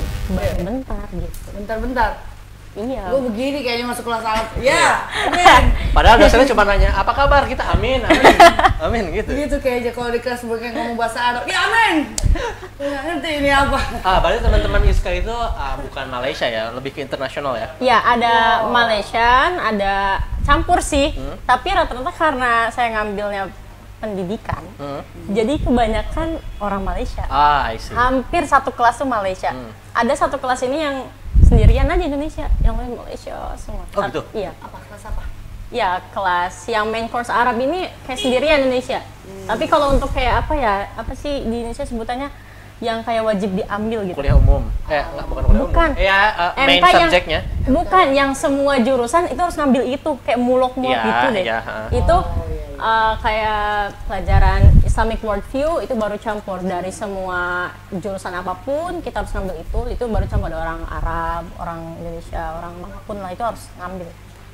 bentar gitu. Bentar-bentar. Iya. Gue begini kayaknya masuk kelas Arab. Ya, amin. padahal dosennya cuma nanya, "Apa kabar?" Kita amin, amin. Amin gitu. Gitu kayaknya kalau di kelas bukan ngomong bahasa Arab. Ya amin. Gue nggak ngerti ini apa. Ah, berarti teman-teman Iska itu ah, bukan Malaysia ya, lebih ke internasional ya. Ya, ada Wow. Malaysian, ada campur sih. Hmm. Tapi rata-rata karena saya ngambilnya pendidikan, Hmm. jadi kebanyakan orang Malaysia. Ah, I see. Hampir satu kelas tuh Malaysia. Hmm. Ada satu kelas ini yang sendirian aja Indonesia, yang lain Malaysia semua. Oh, gitu? Iya. Apa kelas apa? Ya, kelas yang main course Arab ini kayak sendirian Indonesia. Tapi kalau untuk kayak apa ya, apa sih di Indonesia sebutannya yang kayak wajib diambil gitu. Kuliah umum. Eh, enggak bukan kuliah Bukan. umum. Eh, ya, uh, main M K yang- subjeknya. Bukan, yang semua jurusan itu harus ngambil itu, kayak mulok-mulok Iya, gitu deh. iya, ha. Itu Oh, iya, iya. uh, kayak pelajaran Islamic worldview itu baru campur dari semua jurusan apapun kita harus ngambil itu. Itu baru campur, ada orang Arab, orang Indonesia, orang manapun lah itu harus ngambil.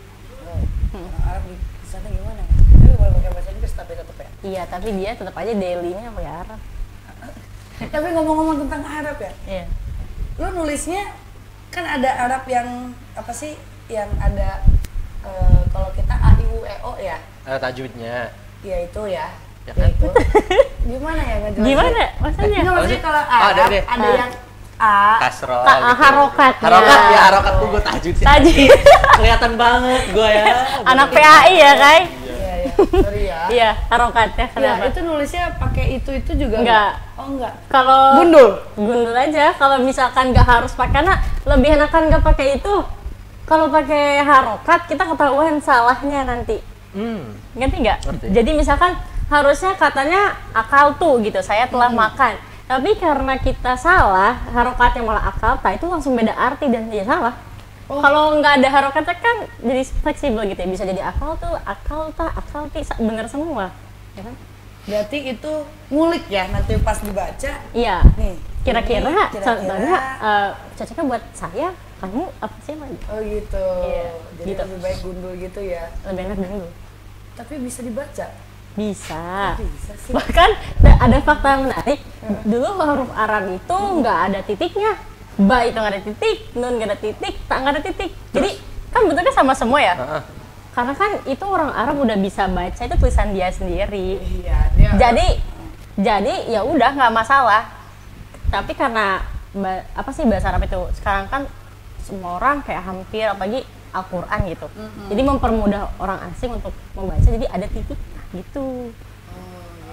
Orang Arab di sana gimana ya? Tapi boleh pakai bahasa Inggris tapi tetap ya. Iya, tapi dia tetap aja daily-nya pakai Arab. Tapi ngomong-ngomong tentang Arab ya, Iya. lu nulisnya kan ada Arab yang apa sih? Yang ada eh, kalau kita A I U E O ya, Ada tajwidnya. ya itu ya. Ya Ya kan? itu. Gimana ya ngejelasin? Gimana maksudnya? Enggak, maksudnya kalau Oh, ada Arab deh. ada Ah. yang A, Kasroh Ta- gitu. harokatnya. Harokat ya, harokat tuh gue tajwid sih. Tajwid. Kelihatan banget gue ya. Anak P A I ya, Kai? iya ya, sorry ya. Iya, harokatnya Ya, kenapa? itu nulisnya pakai itu itu juga Enggak. Oh enggak. Kalau Gundul. gundul aja. Kalau misalkan nggak harus pakai, karena lebih enakan nggak pakai itu. Kalau pakai harokat kita ketahuan salahnya nanti. Hmm. Ngerti nggak? Ngerti. Jadi misalkan harusnya katanya akal tuh gitu, saya telah makan. Tapi karena kita salah, harokatnya malah akal, tak itu langsung beda arti dan ya salah. Oh. Kalau nggak ada harokatnya kan jadi fleksibel gitu ya, bisa jadi akal tuh, akal tak, akal ti, sa- bener semua. Ya kan? Berarti itu ngulik ya nanti pas dibaca. Iya. Nih. Kira-kira ini contohnya eh, cocoknya buat saya, kamu apa sih lagi? Oh gitu. Iya, Jadi gitu. lebih baik gundul gitu ya. Lebih enak dulu. Tapi bisa dibaca. Bisa. Bisa sih. Bahkan da- ada fakta menarik. Dulu huruf Arab itu nggak ada titiknya. Ba itu nggak ada titik, nun nggak ada titik, tak nggak ada titik. Jadi kan bentuknya sama semua ya. Heeh. Karena kan itu orang Arab udah bisa baca itu tulisan dia sendiri. Iya, dia Jadi jadi ya udah nggak masalah. Tapi karena ba- apa sih bahasa Arab itu sekarang kan semua orang kayak hampir apalagi Al-Quran gitu. Jadi mempermudah orang asing untuk membaca, jadi ada titik gitu.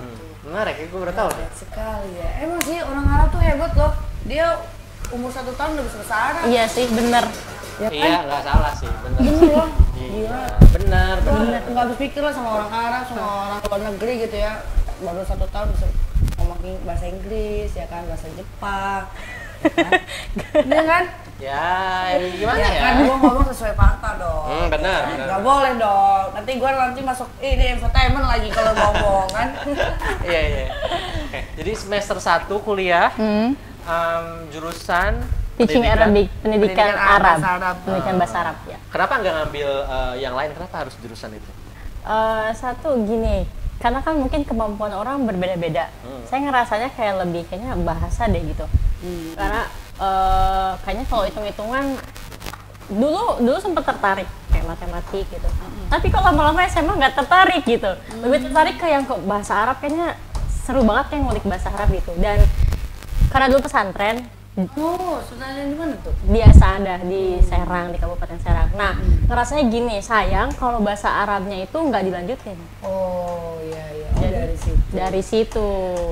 Menarik, gue baru tahu. Hebat sekali ya. Emang sih orang Arab tuh hebat loh. Dia umur satu tahun udah bisa bahasa Arab. Iya sih, bener. Ya kan? Iya, nggak salah sih, bener. Bener loh. Iya, Gila. bener, Wah, bener. nggak habis pikir lah sama orang Arab, sama orang luar negeri gitu ya. Baru satu tahun bisa ngomong bahasa Inggris, ya kan, bahasa Jepang. Iya kan? Ya, gimana Ya ya? kan, gua ngomong sesuai fakta dong. Hmm, benar, benar. Gak boleh dong. Nanti gua nanti masuk ini entertainment lagi kalau ngomong kan. Iya, iya. Oke, jadi semester satu kuliah, Hmm. em, jurusan Teaching pendidikan. Arabic, pendidikan, Pendidikan Arab, bahasa Arab. pendidikan bahasa Arab ya. Kenapa nggak ngambil eh, yang lain? Kenapa harus jurusan itu? Eh, satu gini, karena kan mungkin kemampuan orang berbeda-beda. Hmm. Saya ngerasanya kayak lebih kayaknya bahasa deh gitu. Karena eh, kayaknya kalau hitung-hitungan dulu dulu sempat tertarik kayak matematik gitu. Tapi kalau lama-lama S M A nggak tertarik gitu. Lebih tertarik ke yang ke bahasa Arab, kayaknya seru banget kayak ngulik bahasa Arab gitu. Dan karena dulu pesantren Oh, saudaranya di mana tuh? di Asada, di Serang, di Kabupaten Serang. Nah, ngerasanya gini, sayang kalau bahasa Arabnya itu nggak dilanjutin. Oh, iya iya. Oh, Jadi, dari situ. Dari situ.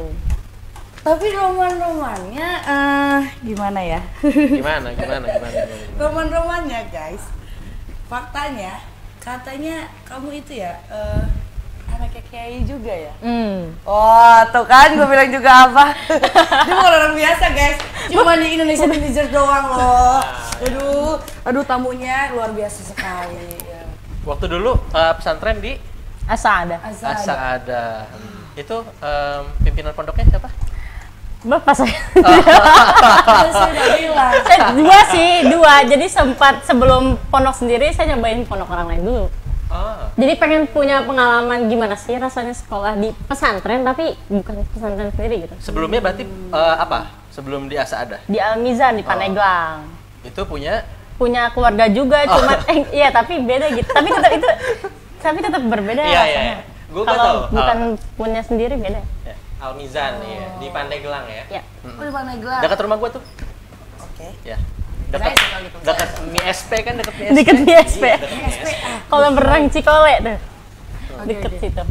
Tapi roman-romannya eh gimana ya? Gimana, gimana, gimana? gimana? Roman-romannya, guys. Faktanya katanya kamu itu ya eh anaknya Kiai juga ya? Hmm. Oh, tuh kan gue bilang juga apa? Dia bukan orang biasa, guys. Cuma di Indonesia Indonesia doang loh. Aduh, aduh tamunya luar biasa sekali. Ya. Waktu dulu eh, pesantren di Asada. Asal Asa ada. ada. Itu em, pimpinan pondoknya siapa? Bapak saya. Tadi saya udah bilang. Saya dua sih, dua. Jadi sempat sebelum pondok sendiri saya nyobain pondok orang lain dulu. Ah, Jadi pengen punya pengalaman gimana sih rasanya sekolah di pesantren tapi bukan pesantren sendiri gitu. sebelumnya berarti eh, apa? Sebelum di Asa ada. Di Al Mizan di Pandeglang. Itu punya Punya keluarga juga, Oh. cuma eh, iya tapi beda gitu. Tapi tetap itu tapi tetap berbeda Iya, iya, rasanya. iya. Gua gua Kalau tahu. bukan Oh. punya sendiri beda. ya, Almizan ya, di Pandeglang ya. Ya. Oh, di Pandeglang. Dekat rumah gua tuh. Oke. Ya. Dekat Saya suka gitu. dekat Mi S P kan dekat Mi S P. Deket Mi S P. Iya, deket Mi S P. Kalau berenang Cikole tuh. Oke, Deket oke. situ.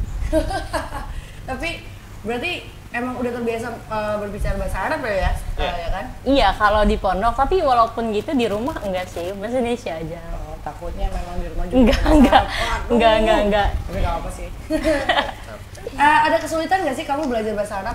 Tapi berarti emang udah terbiasa uh, berbicara bahasa Arab ya, ya, Iya. Uh, ya kan? Iya, kalau di pondok, tapi walaupun gitu di rumah enggak sih, bahasa Indonesia aja. Oh, takutnya memang di rumah juga Enggak, bahasa enggak. Arab. Waduh. Enggak, enggak, enggak. Tapi nggak apa sih. Uh, ada kesulitan nggak sih kamu belajar bahasa Arab?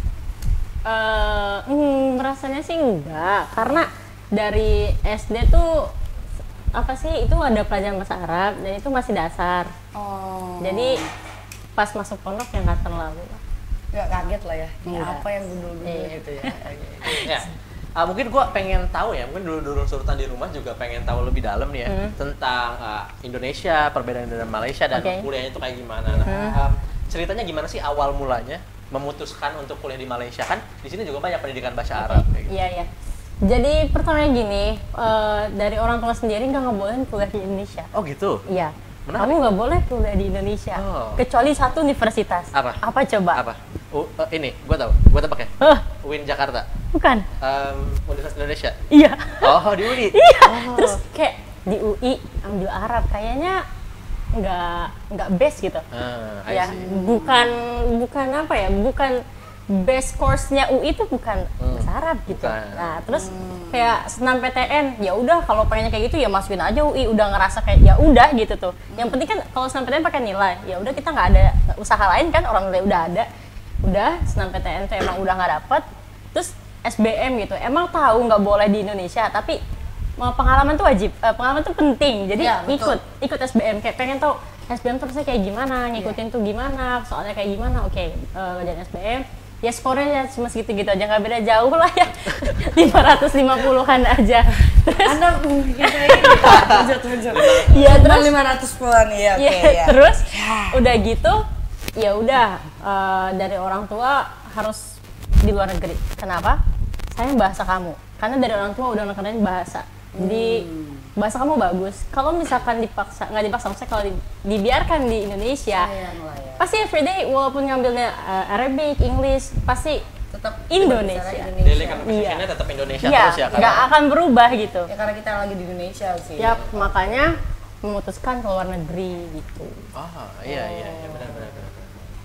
Eh, hmm, rasanya sih enggak, karena dari S D tuh apa sih itu ada pelajaran bahasa Arab dan itu masih dasar. Oh. Jadi pas masuk pondok ya nggak terlalu. nggak kaget lah ya. Ini Enggak. apa yang gundul-gundul Iya. gitu ya? Ya. Ah, mungkin gua pengen tahu ya, mungkin dulu-dulu Sultan di rumah juga pengen tahu lebih dalam nih ya Hmm. tentang ah, Indonesia, perbedaan dengan Malaysia dan Oke. kuliahnya itu kayak gimana. Nah, ah, ceritanya gimana sih awal mulanya memutuskan untuk kuliah di Malaysia? Kan di sini juga banyak pendidikan bahasa Arab kayak gitu. Iya, iya. Jadi pertamanya gini, eh, dari orang tua sendiri nggak ngebolehin kuliah di Indonesia. Oh gitu. Iya. Menarik. Kamu nggak boleh kuliah di Indonesia, Oh. kecuali satu universitas. Apa? Apa coba? Apa? Oh, eh, ini, gua tahu. Gua tebak ya. Hah, U I N Jakarta. bukan? Em, Universitas Indonesia. Iya. Oh, di U I. Iya. Oh. Terus kayak di U I ambil Arab, kayaknya nggak nggak best gitu. Ah, I Ya, see. bukan bukan apa ya, bukan best course-nya U I itu bukan Hmm, bahasa Arab gitu. bukan. Nah, terus kayak senam P T N, ya udah kalau pengennya kayak gitu ya masukin aja U I, udah ngerasa kayak ya udah gitu tuh. Yang penting kan kalau senam P T N pakai nilai, ya udah kita nggak ada usaha lain kan, orang nilai udah ada. Udah senam P T N tuh emang udah nggak dapet. Terus S B M gitu, emang tahu nggak boleh di Indonesia, tapi mau pengalaman tuh wajib, eh, pengalaman tuh penting. Jadi Ya, betul. ikut ikut S B M, kayak pengen tahu S B M tuh rasanya kayak gimana, ngikutin tuh gimana, soalnya kayak gimana. Oke, eh, ngajarin S B M, ya skornya ya cuma segitu-gitu aja, nggak beda jauh lah ya, lima ratus lima puluhan aja. Terus, Anda mungkin kayak gini, tunjuk tunjuk. ya Cuma terus, lima ratus puluhan ya, oke ya, ya. terus udah gitu, ya udah eh, dari orang tua harus di luar negeri. Kenapa? Sayang bahasa kamu, karena dari orang tua udah nekenin bahasa. Jadi bahasa kamu bagus. Kalau misalkan dipaksa, nggak dipaksa, maksudnya kalau di- dibiarkan di Indonesia, Sayang lah ya. pasti everyday walaupun ngambilnya uh, Arabic, English, pasti Tetap Indonesia. bicara Daily Indonesia. conversation-nya tetap Indonesia iya, terus ya kan? nggak akan berubah gitu. Ya karena kita lagi di Indonesia sih. Yap, makanya memutuskan ke luar negeri gitu. Ah, iya iya iya benar benar benar.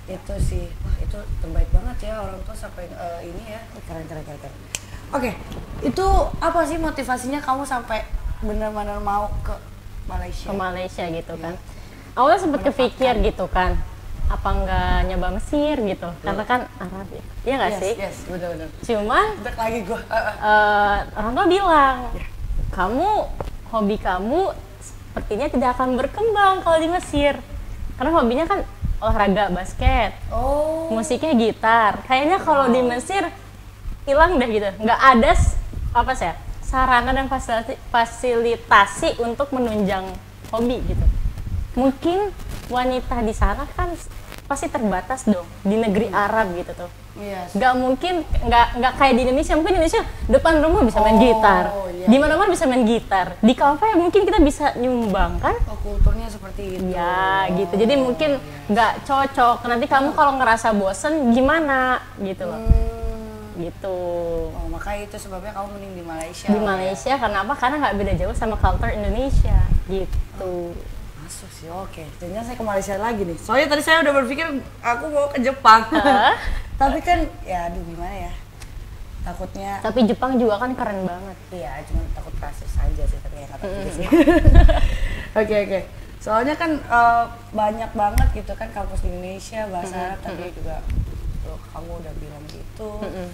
Itu sih, wah itu terbaik banget ya orang tua sampai uh, ini ya, keren keren keren. keren. Oke, itu apa sih motivasinya kamu sampai benar-benar mau ke Malaysia? Ke Malaysia gitu kan. Awalnya sempet kepikir gitu kan, apa enggak nyoba Mesir gitu, karena kan Arab ya, iya nggak yes, sih? Yes, benar-benar. Cuman Udah lagi gua. Uh, uh. uh, orang tua bilang, kamu hobi kamu sepertinya tidak akan berkembang kalau di Mesir, karena hobinya kan olahraga basket, Oh. musiknya gitar. Kayaknya kalau di Mesir hilang deh gitu, nggak ada s- apa sih ya, sarana dan fasilitasi, fasilitasi untuk menunjang hobi gitu. Mungkin wanita di sana kan pasti terbatas dong di negeri Arab gitu tuh. Yes. Nggak mungkin, nggak nggak kayak di Indonesia. Mungkin di Indonesia depan rumah bisa main Oh, gitar, iya, di mana-mana bisa main gitar. Di kafe mungkin kita bisa nyumbang kan? Oh, kulturnya seperti itu. Ya gitu. Jadi mungkin nggak cocok. Nanti kamu kalau ngerasa bosen gimana gitu loh. Hmm. Gitu. Oh, makanya itu sebabnya kamu mending di Malaysia. Di Malaysia kenapa? Karena nggak beda jauh sama culture Indonesia gitu. Masuk sih, oke. Jadinya saya ke Malaysia lagi nih. Soalnya tadi saya udah berpikir aku mau ke Jepang. Tapi kan, ya aduh gimana ya. Takutnya, Tapi Jepang juga kan keren banget. iya cuma takut kasus aja sih, tapi ya nggak tahu juga sih. Oke, oke. Soalnya kan eh, banyak banget gitu kan kampus di Indonesia, bahasa Arab, tapi juga tuh, kamu udah bilang gitu.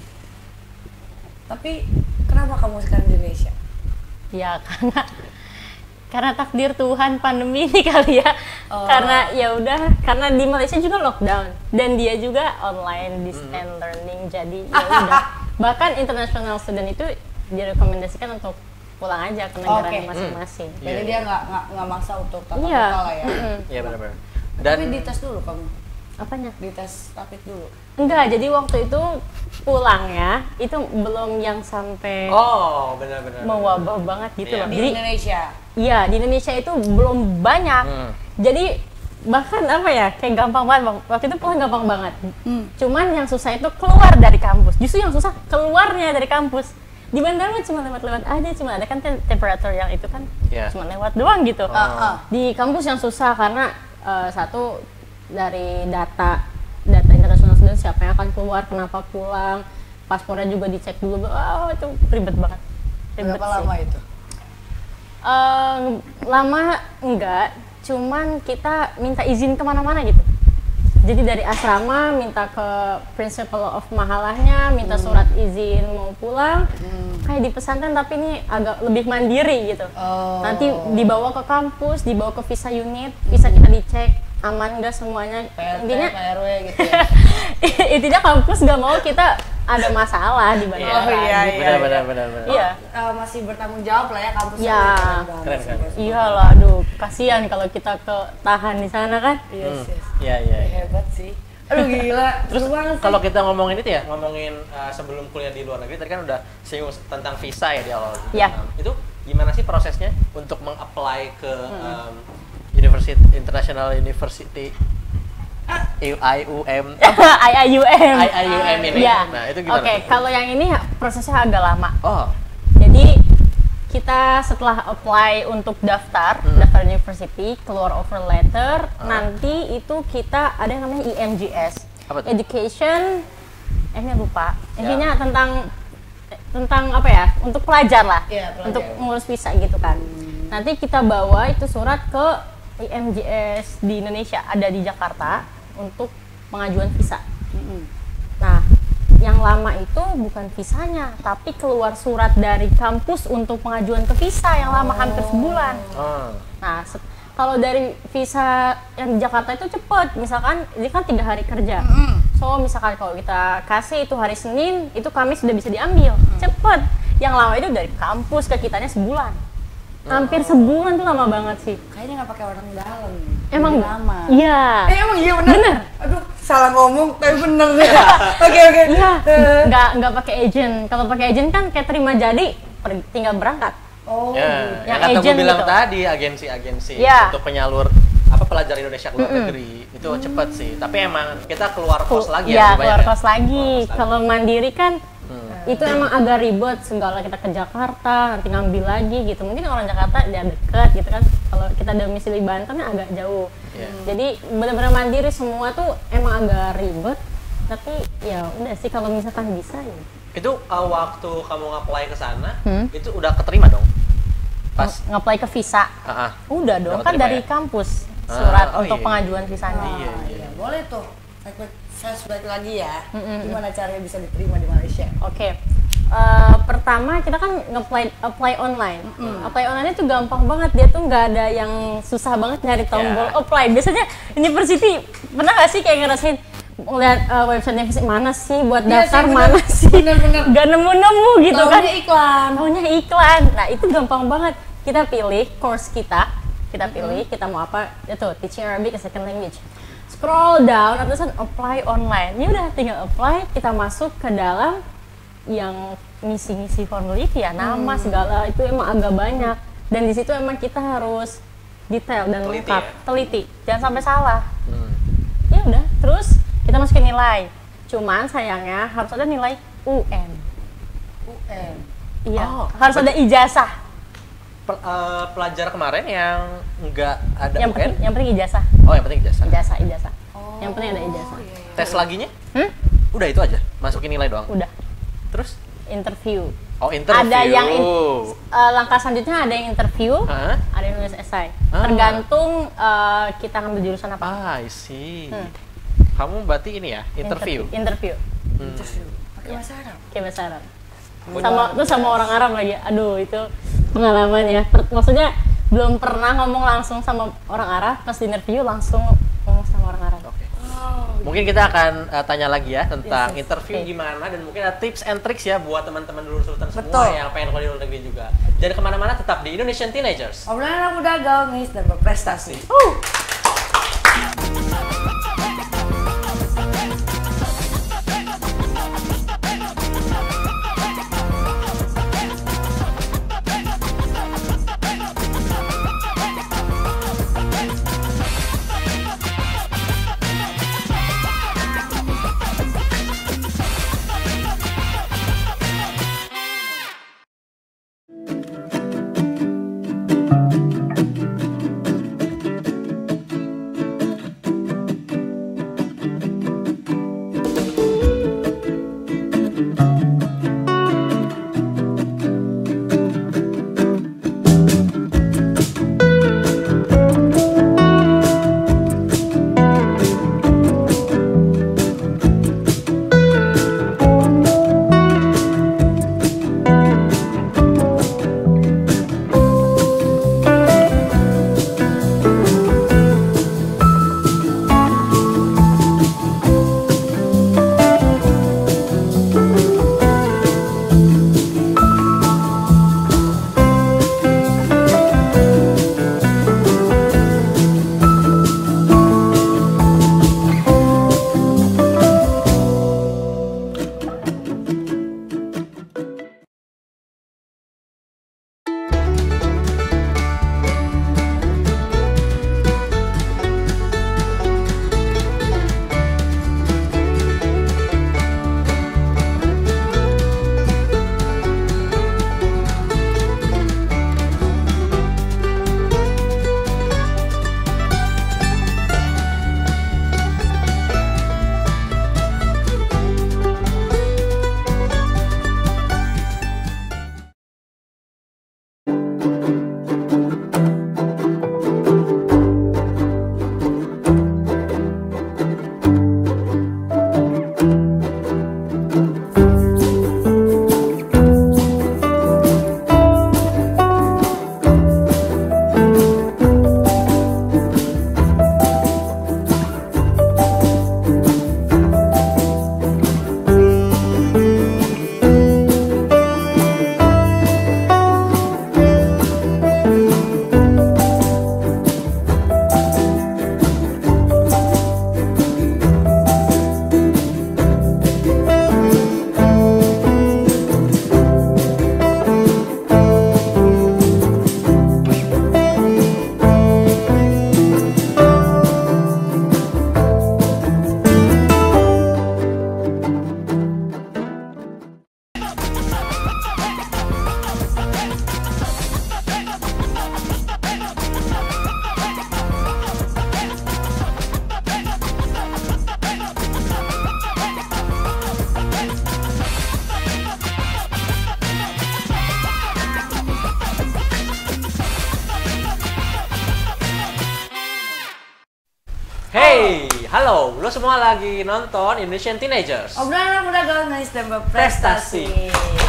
Tapi kenapa kamu sekarang di Indonesia? Ya karena karena takdir Tuhan pandemi ini kali ya. Oh. Karena ya udah, karena di Malaysia juga lockdown dan dia juga online distance learning, jadi ya udah. Bahkan international student itu direkomendasikan untuk pulang aja ke negara Oke. masing-masing. Jadi Iya, dia nggak nggak nggak maksa untuk tatap Iya. muka lah ya. Mm-mm. Iya benar-benar. Tapi Dan dites dulu kamu, Apanya? dites rapid dulu. Enggak, jadi waktu itu pulangnya itu belum yang sampai oh benar-benar. mewabah banget gitu Iya. loh. Di Jadi Indonesia. iya, di Indonesia itu belum banyak. Hmm. Jadi bahkan apa ya, kayak gampang banget. Waktu itu pulang gampang banget. Hmm. Cuman yang susah itu keluar dari kampus. Justru yang susah keluarnya dari kampus. Di bandara mah cuma lewat-lewat aja, cuma ada kan tem- temperatur yang itu kan Iya. cuma lewat doang gitu. Ah, ah. Di kampus yang susah karena eh, satu dari data data internasional student, siapa yang akan keluar, kenapa pulang, paspornya juga dicek dulu. Oh, itu ribet banget. Ribet Berapa sih. lama itu? Eh, lama enggak, cuman kita minta izin kemana-mana gitu. Jadi dari asrama minta ke principal of mahalahnya, minta surat izin mau pulang. Kayak di pesantren tapi ini agak lebih mandiri gitu. Oh. Nanti dibawa ke kampus, dibawa ke visa unit, visa kita dicek aman enggak semuanya. P R T, Intinya P R W gitu ya. intinya kampus nggak mau kita ada masalah di bandara. Oh, iya, iya. Benar benar benar benar. Iya. Eh, masih bertanggung jawab lah ya kampus. Iya. Keren, keren. Iya lah, aduh, kasihan kalau kita ketahan di sana kan. Yes, yes. Iya iya. iya. Hebat sih. Aduh gila. Terus seru banget sih. kalau kita ngomongin itu ya, ngomongin uh, sebelum kuliah di luar negeri, tadi kan udah singgung tentang visa ya di awal. Iya. Um, itu gimana sih prosesnya untuk meng-apply ke um, University International University I U M I I U M. I I U M ini? Iya. Nah, itu gimana Oke, tuh? kalau yang ini prosesnya agak lama. Oh, Jadi kita setelah apply untuk daftar, daftar university, keluar offer letter, nanti itu kita ada yang namanya E M G S. Apa tuh? Education, eh ini lupa. Ya. Intinya tentang tentang apa ya? Untuk pelajar lah. Iya, pelajar. Untuk ngurus visa gitu kan. Nanti kita bawa itu surat ke E M G S di Indonesia, ada di Jakarta untuk pengajuan visa. Nah, yang lama itu bukan visanya, tapi keluar surat dari kampus untuk pengajuan ke visa yang lama hampir sebulan. oh. Nah, se- kalau dari visa yang di Jakarta itu cepet, misalkan ini kan tiga hari kerja. So, misalkan kalau kita kasih itu hari Senin, itu Kamis sudah bisa diambil, cepet. Yang lama itu dari kampus ke kitanya sebulan. Hampir sebulan tuh lama banget sih. Kayaknya nggak pakai orang dalam. Emang Lebih lama. Iya. Eh emang iya benar. Bener. Aduh, salah ngomong tapi bener ya. Oke oke. Iya, Eh, nggak nggak pakai agent. Kalau pakai agent kan kayak terima jadi, per- tinggal berangkat. Oh. Ya, gitu. Yang yang kata gue agent bilang gitu. tadi agensi-agensi Iya. untuk penyalur apa pelajar Indonesia ke luar negeri itu cepet sih. Tapi emang kita keluar kos lagi ya, lebih keluar banyak kos ya? lagi. Keluar kos lagi. Kalau mandiri kan itu emang agak ribet, segala kita ke Jakarta, nanti ngambil lagi gitu. Mungkin orang Jakarta dia deket gitu kan. Kalau kita domisili Banten agak jauh. Yeah. Jadi benar-benar mandiri, semua tuh emang agak ribet, tapi ya udah sih kalau misalkan bisa ya. Itu uh, waktu kamu nge-apply ke sana, Hmm? itu udah keterima dong? Pas Nge-apply ke visa. uh-uh. Udah dong, Udah kan keterima dari ya? kampus Ah, surat oh untuk iya. pengajuan visanya. Iya, Ah, iya. iya. Boleh tuh. Flashback, flashback lagi ya. Mm-mm. Gimana caranya bisa diterima di Malaysia? Oke. Eh, pertama kita kan nge-apply apply online. Apply online itu gampang banget, dia tuh nggak ada yang susah banget nyari tombol Ya. apply. Biasanya university pernah nggak sih kayak ngerasain ngeliat uh, website university mana sih buat Iya daftar sih, bener. mana sih? Bener-bener. Gak nemu-nemu gitu kan? Taunya iklan. Taunya iklan. Nah itu gampang banget. Kita pilih course kita, kita pilih kita mau apa itu teaching Arabic as second language. Scroll down atasan apply online. Ya udah tinggal apply, kita masuk ke dalam yang ngisi-ngisi formulir ya nama segala itu emang agak banyak dan di situ emang kita harus detail dan Teliti lengkap, ya? teliti, jangan sampai salah. Hmm. Ya udah, terus kita masukin nilai. Cuman sayangnya harus ada nilai U N. U N. Iya, Oh, harus ada ijazah. Pel- uh, pelajar kemarin yang nggak ada Yang U N? penting, yang penting ijazah, Oh, yang penting ijazah. ijazah, ijazah. Oh, Yang penting ada ijazah. iya, iya. Tes laginya? Hmm? Udah itu aja, masukin nilai doang. Udah, Terus? interview. Oh, interview. Ada yang in- eh, langkah selanjutnya ada yang interview, Hah? ada yang nulis esai. Ah. Tergantung eh, kita ngambil jurusan apa. Ah, I see. Hmm. Kamu berarti ini ya, interview. Interview. Hmm. Interview. Pakai bahasa Arab. Kayak bahasa Arab. Mau- Sama tuh sama orang Arab lagi. Aduh, itu pengalaman ya. Per- maksudnya belum pernah ngomong langsung sama orang Arab, pas di interview langsung ngomong sama orang Arab. Oke. Oh, Mungkin kita akan uh, tanya lagi ya tentang Yes, yes. interview Oke. gimana dan mungkin ada tips and tricks ya buat teman-teman dulu sultan semua Betul. yang pengen kuliah di luar negeri juga. Jangan kemana-mana, tetap di Indonesian Teenagers. obrolan anak muda gamis dan berprestasi. Halo, lo semua lagi nonton Indonesian Teenagers. Obrolan anak muda gaul manis dan berprestasi. Prestasi.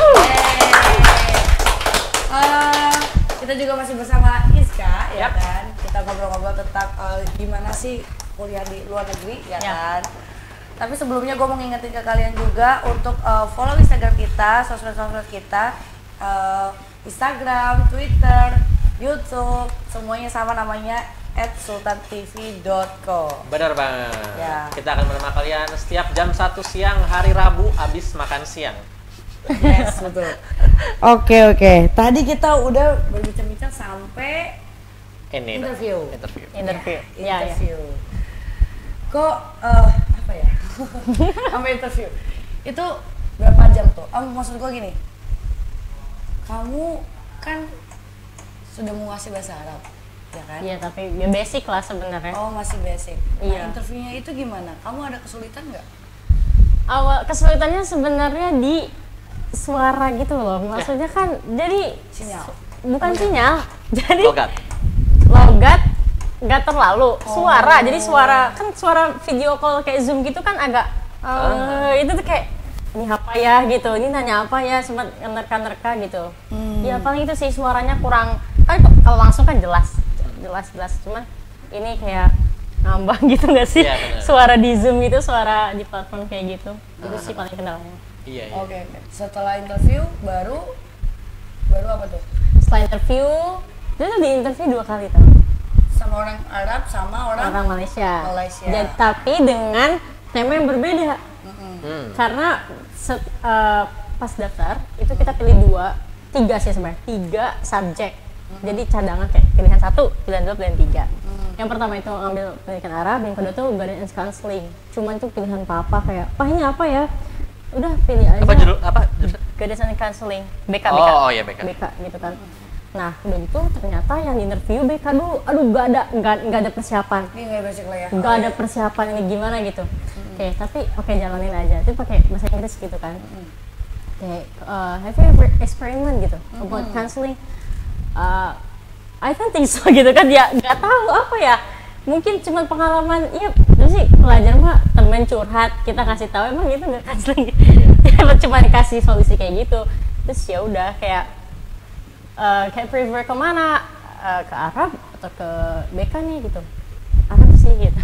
Uh, kita juga masih bersama Iska, ya Yap. kan? Kita ngobrol-ngobrol tentang uh, gimana sih kuliah di luar negeri, ya Yap. kan? Tapi sebelumnya gue mau ngingetin ke kalian juga untuk uh, follow Instagram kita, sosmed-sosmed kita, uh, Instagram, Twitter, YouTube, semuanya sama namanya at sultan t v dot co. Benar banget. Ya. Kita akan menemani kalian setiap jam satu siang hari Rabu abis makan siang. Yes, betul. Oke, oke. Tadi kita udah berbincang-bincang sampai Ini interview. Interview. Interview. Ya, Ya, ya. interview. Kok eh apa ya? Sampai interview. Itu berapa jam tuh? Oh, maksud gua gini. Kamu kan sudah menguasai bahasa Arab, ya kan? Iya, tapi ya basic lah sebenarnya. Oh, masih basic. Nah, Iya. interviewnya itu gimana? Kamu ada kesulitan nggak? Awal kesulitannya sebenarnya di suara gitu loh. Maksudnya kan jadi Sinyal. bukan sinyal. Jadi Logat. logat nggak terlalu suara. Jadi suara kan suara video call kayak Zoom gitu kan agak eh, itu tuh kayak ini apa ya gitu. Ini nanya apa ya, sempat nerka-nerka gitu. Ya paling itu sih suaranya kurang. Kan kalau langsung kan jelas, jelas jelas. Cuman ini kayak ngambang gitu nggak sih? Iya, benar. Suara di Zoom itu, suara di platform kayak gitu. Itu sih paling kendalanya. Iya, iya. Oke, oke. Setelah interview baru baru apa tuh? Setelah interview, dia tuh di interview dua kali tau. Sama orang Arab sama orang, Orang Malaysia. Malaysia. Dan, tapi dengan tema yang berbeda. Hmm. Karena set, eh, pas daftar itu kita pilih dua, tiga sih sebenarnya, tiga subjek. Jadi cadangan kayak pilihan satu, pilihan dua, pilihan tiga. Yang pertama itu ngambil pendidikan Arab, yang kedua tuh guidance and counseling. Cuman tuh pilihan papa kayak, "Pak ini apa ya?" Udah pilih aja. Apa judul apa? Jurusan? Guidance and counseling, B K, B K. Oh, oh iya, B K. B K gitu kan. Nah, udah gitu ternyata yang di interview B K dulu, aduh gak ada, gak, gak ada persiapan. Ini nggak basic lah ya. Gak ada persiapan ini gimana gitu. Oke, tapi oke jalanin aja. Itu pakai bahasa Inggris gitu kan. Oke, uh, have you ever experiment gitu about counseling? Uh, I don't think so gitu kan, ya nggak tahu apa ya. Mungkin cuma pengalaman, iya terus sih pelajar mah temen curhat, kita kasih tahu emang gitu nggak counseling. Ya cuma dikasih solusi kayak gitu. Terus ya udah kayak uh, kayak prefer kemana? Uh, ke Arab atau ke B K nih gitu. Arab sih gitu.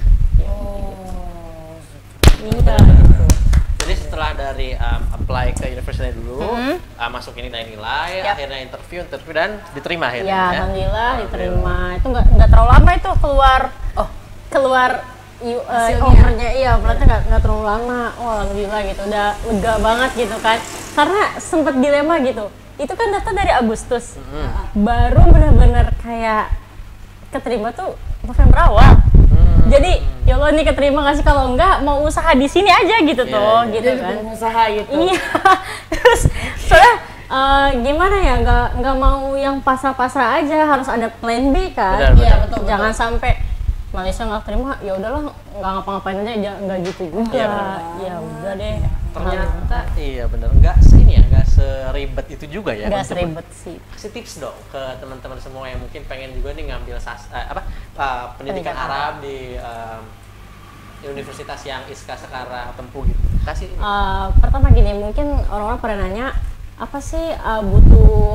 Oh. Iya. Jadi setelah dari um, apply ke university dulu, Mhm. uh, masuk ini nilai, Yap. akhirnya interview, interview dan diterima akhirnya. Ya, alhamdulillah diterima. Itu nggak nggak terlalu lama itu keluar. Oh. Keluar yu- eh, Hasilnya. offernya, iya berarti nggak nggak terlalu lama. Oh alhamdulillah gitu, udah lega banget gitu kan. Karena sempet dilema gitu. Itu kan data dari Agustus, baru benar-benar kayak keterima tuh November awal. Jadi ya Allah nih keterima nggak sih, kalau enggak mau usaha di sini aja gitu Iya, tuh, iya. gitu Jadi kan. pengusaha gitu. Iya, terus soalnya eh, gimana ya, nggak nggak mau yang pasrah-pasrah aja, harus ada plan B kan. Benar, Iya, benar. betul, betul. Jangan sampai Malaysia nggak terima, ya udahlah nggak ngapa-ngapain aja, ja- nggak gitu juga. Iya, benar. Ya udah deh. Ternyata iya bener, nggak se ini ya, nggak seribet itu juga ya. nggak untuk- seribet sih. Kasih tips dong ke teman-teman semua yang mungkin pengen juga nih ngambil sas, eh, apa uh, pendidikan Pendidikan Arab di um, di universitas yang Iska sekarang tempuh gitu. Kasih ini. Eh, pertama gini, mungkin orang-orang pada nanya apa sih eh, butuh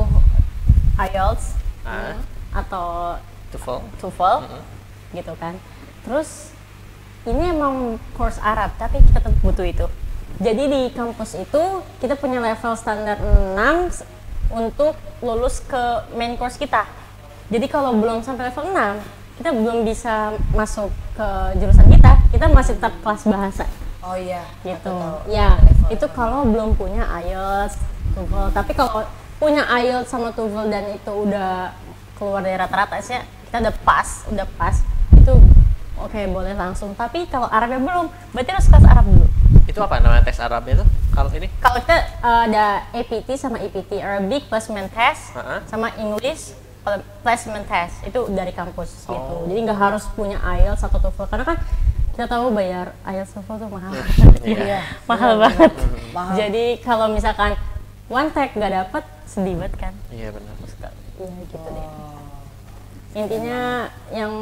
I E L T S Ah. atau TOEFL. TOEFL Mhm. gitu kan. Terus ini emang course Arab tapi kita tetap butuh itu. Jadi di kampus itu kita punya level standar enam s- untuk lulus ke main course kita. Jadi kalau belum sampai level enam, kita belum bisa masuk ke jurusan kita. Kita masih tetap kelas bahasa Oh iya. gitu. aku tahu. Ya, Level. itu kalau belum punya I E L T S, TOEFL. Tapi kalau punya I E L T S sama TOEFL dan itu udah keluar dari rata-rata sih, kita udah pas, udah pas. Itu oke boleh langsung. Tapi kalau Arabnya belum, berarti harus kelas Arab dulu. Itu apa namanya tes Arabnya tuh? Kalau ini? Kalau kita uh, ada A P T sama E P T, Arabic Placement Test, Ha-ha. sama English Placement Test. Itu dari kampus gitu. Oh. Jadi nggak harus punya I E L T S atau TOEFL, karena kan kita tahu bayar I E L T S TOEFL tuh mahal. Iya. mahal banget. Mahal. Jadi kalau misalkan one tag nggak dapet, sedih banget kan. Iya benar. Iya gitu deh. Intinya yang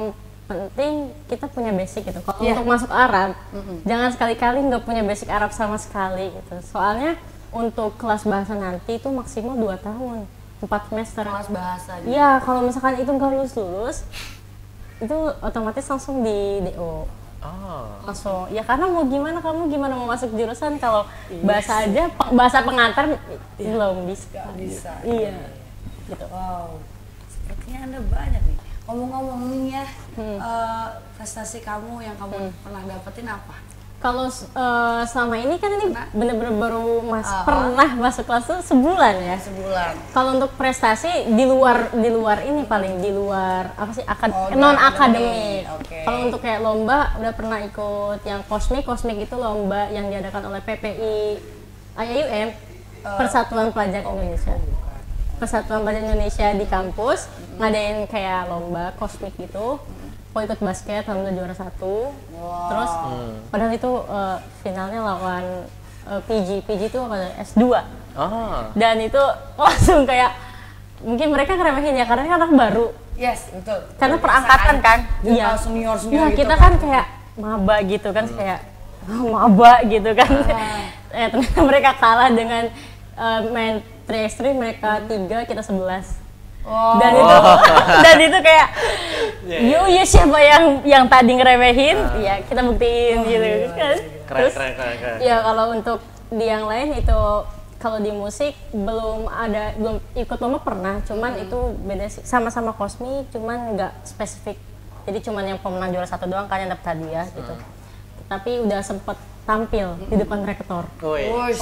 penting kita punya basic gitu. Kalau Yeah. untuk masuk Arab, mm-hmm. jangan sekali-kali nggak punya basic Arab sama sekali gitu. Soalnya untuk kelas bahasa nanti itu maksimal dua tahun, empat semester. Kelas bahasa. Iya, kalau misalkan itu nggak lulus-lulus, itu otomatis langsung di D O. Oh. Langsung. Ya karena mau gimana kamu gimana mau masuk jurusan kalau bahasa aja pe- bahasa pengantar belum bisa. Gak bisa. Iya. Gitu. Wow. Sepertinya Anda banyak nih. Ngomong-ngomong nih ya, Hmm. eh, prestasi kamu yang kamu pernah dapetin apa? Kalau uh, selama ini kan ini Pernah? bener-bener baru mas Ah, pernah masuk kelas tuh sebulan ya. Sebulan. Kalau untuk prestasi di luar di luar ini paling di luar apa sih akad Oh, non akademik. akademik. Oke. Kalau untuk kayak lomba udah pernah ikut yang kosmik kosmik itu lomba yang diadakan oleh P P I I A U M Persatuan Pelajar Indonesia. Persatuan Pelajar Indonesia di kampus ngadain kayak lomba kosmik gitu. Aku ikut basket, alhamdulillah juara satu. Wow. Terus padahal itu uh, finalnya lawan uh, P G, P G itu apa? S dua. Oh. Dan itu langsung kayak mungkin mereka ngeremehin ya karena kan anak baru. Yes, betul. Karena perangkatan kan. Iya. Senior senior. Iya, kita kan kayak maba gitu kan kayak oh, maba gitu kan. eh ternyata mereka kalah dengan uh, main tiga x tiga mereka tiga kita sebelas. Oh. Dan itu dan itu kayak yuk ya siapa yang yang tadi ngeremehin ya kita buktiin gitu kan. Keren, Terus keren, keren, keren. ya kalau untuk di yang lain itu kalau di musik belum ada belum ikut lomba pernah cuman itu beda sih sama-sama kosmik cuman nggak spesifik jadi cuman yang pemenang juara satu doang kan yang dapat hadiah gitu tapi udah sempet tampil di depan rektor. Woi. Wush.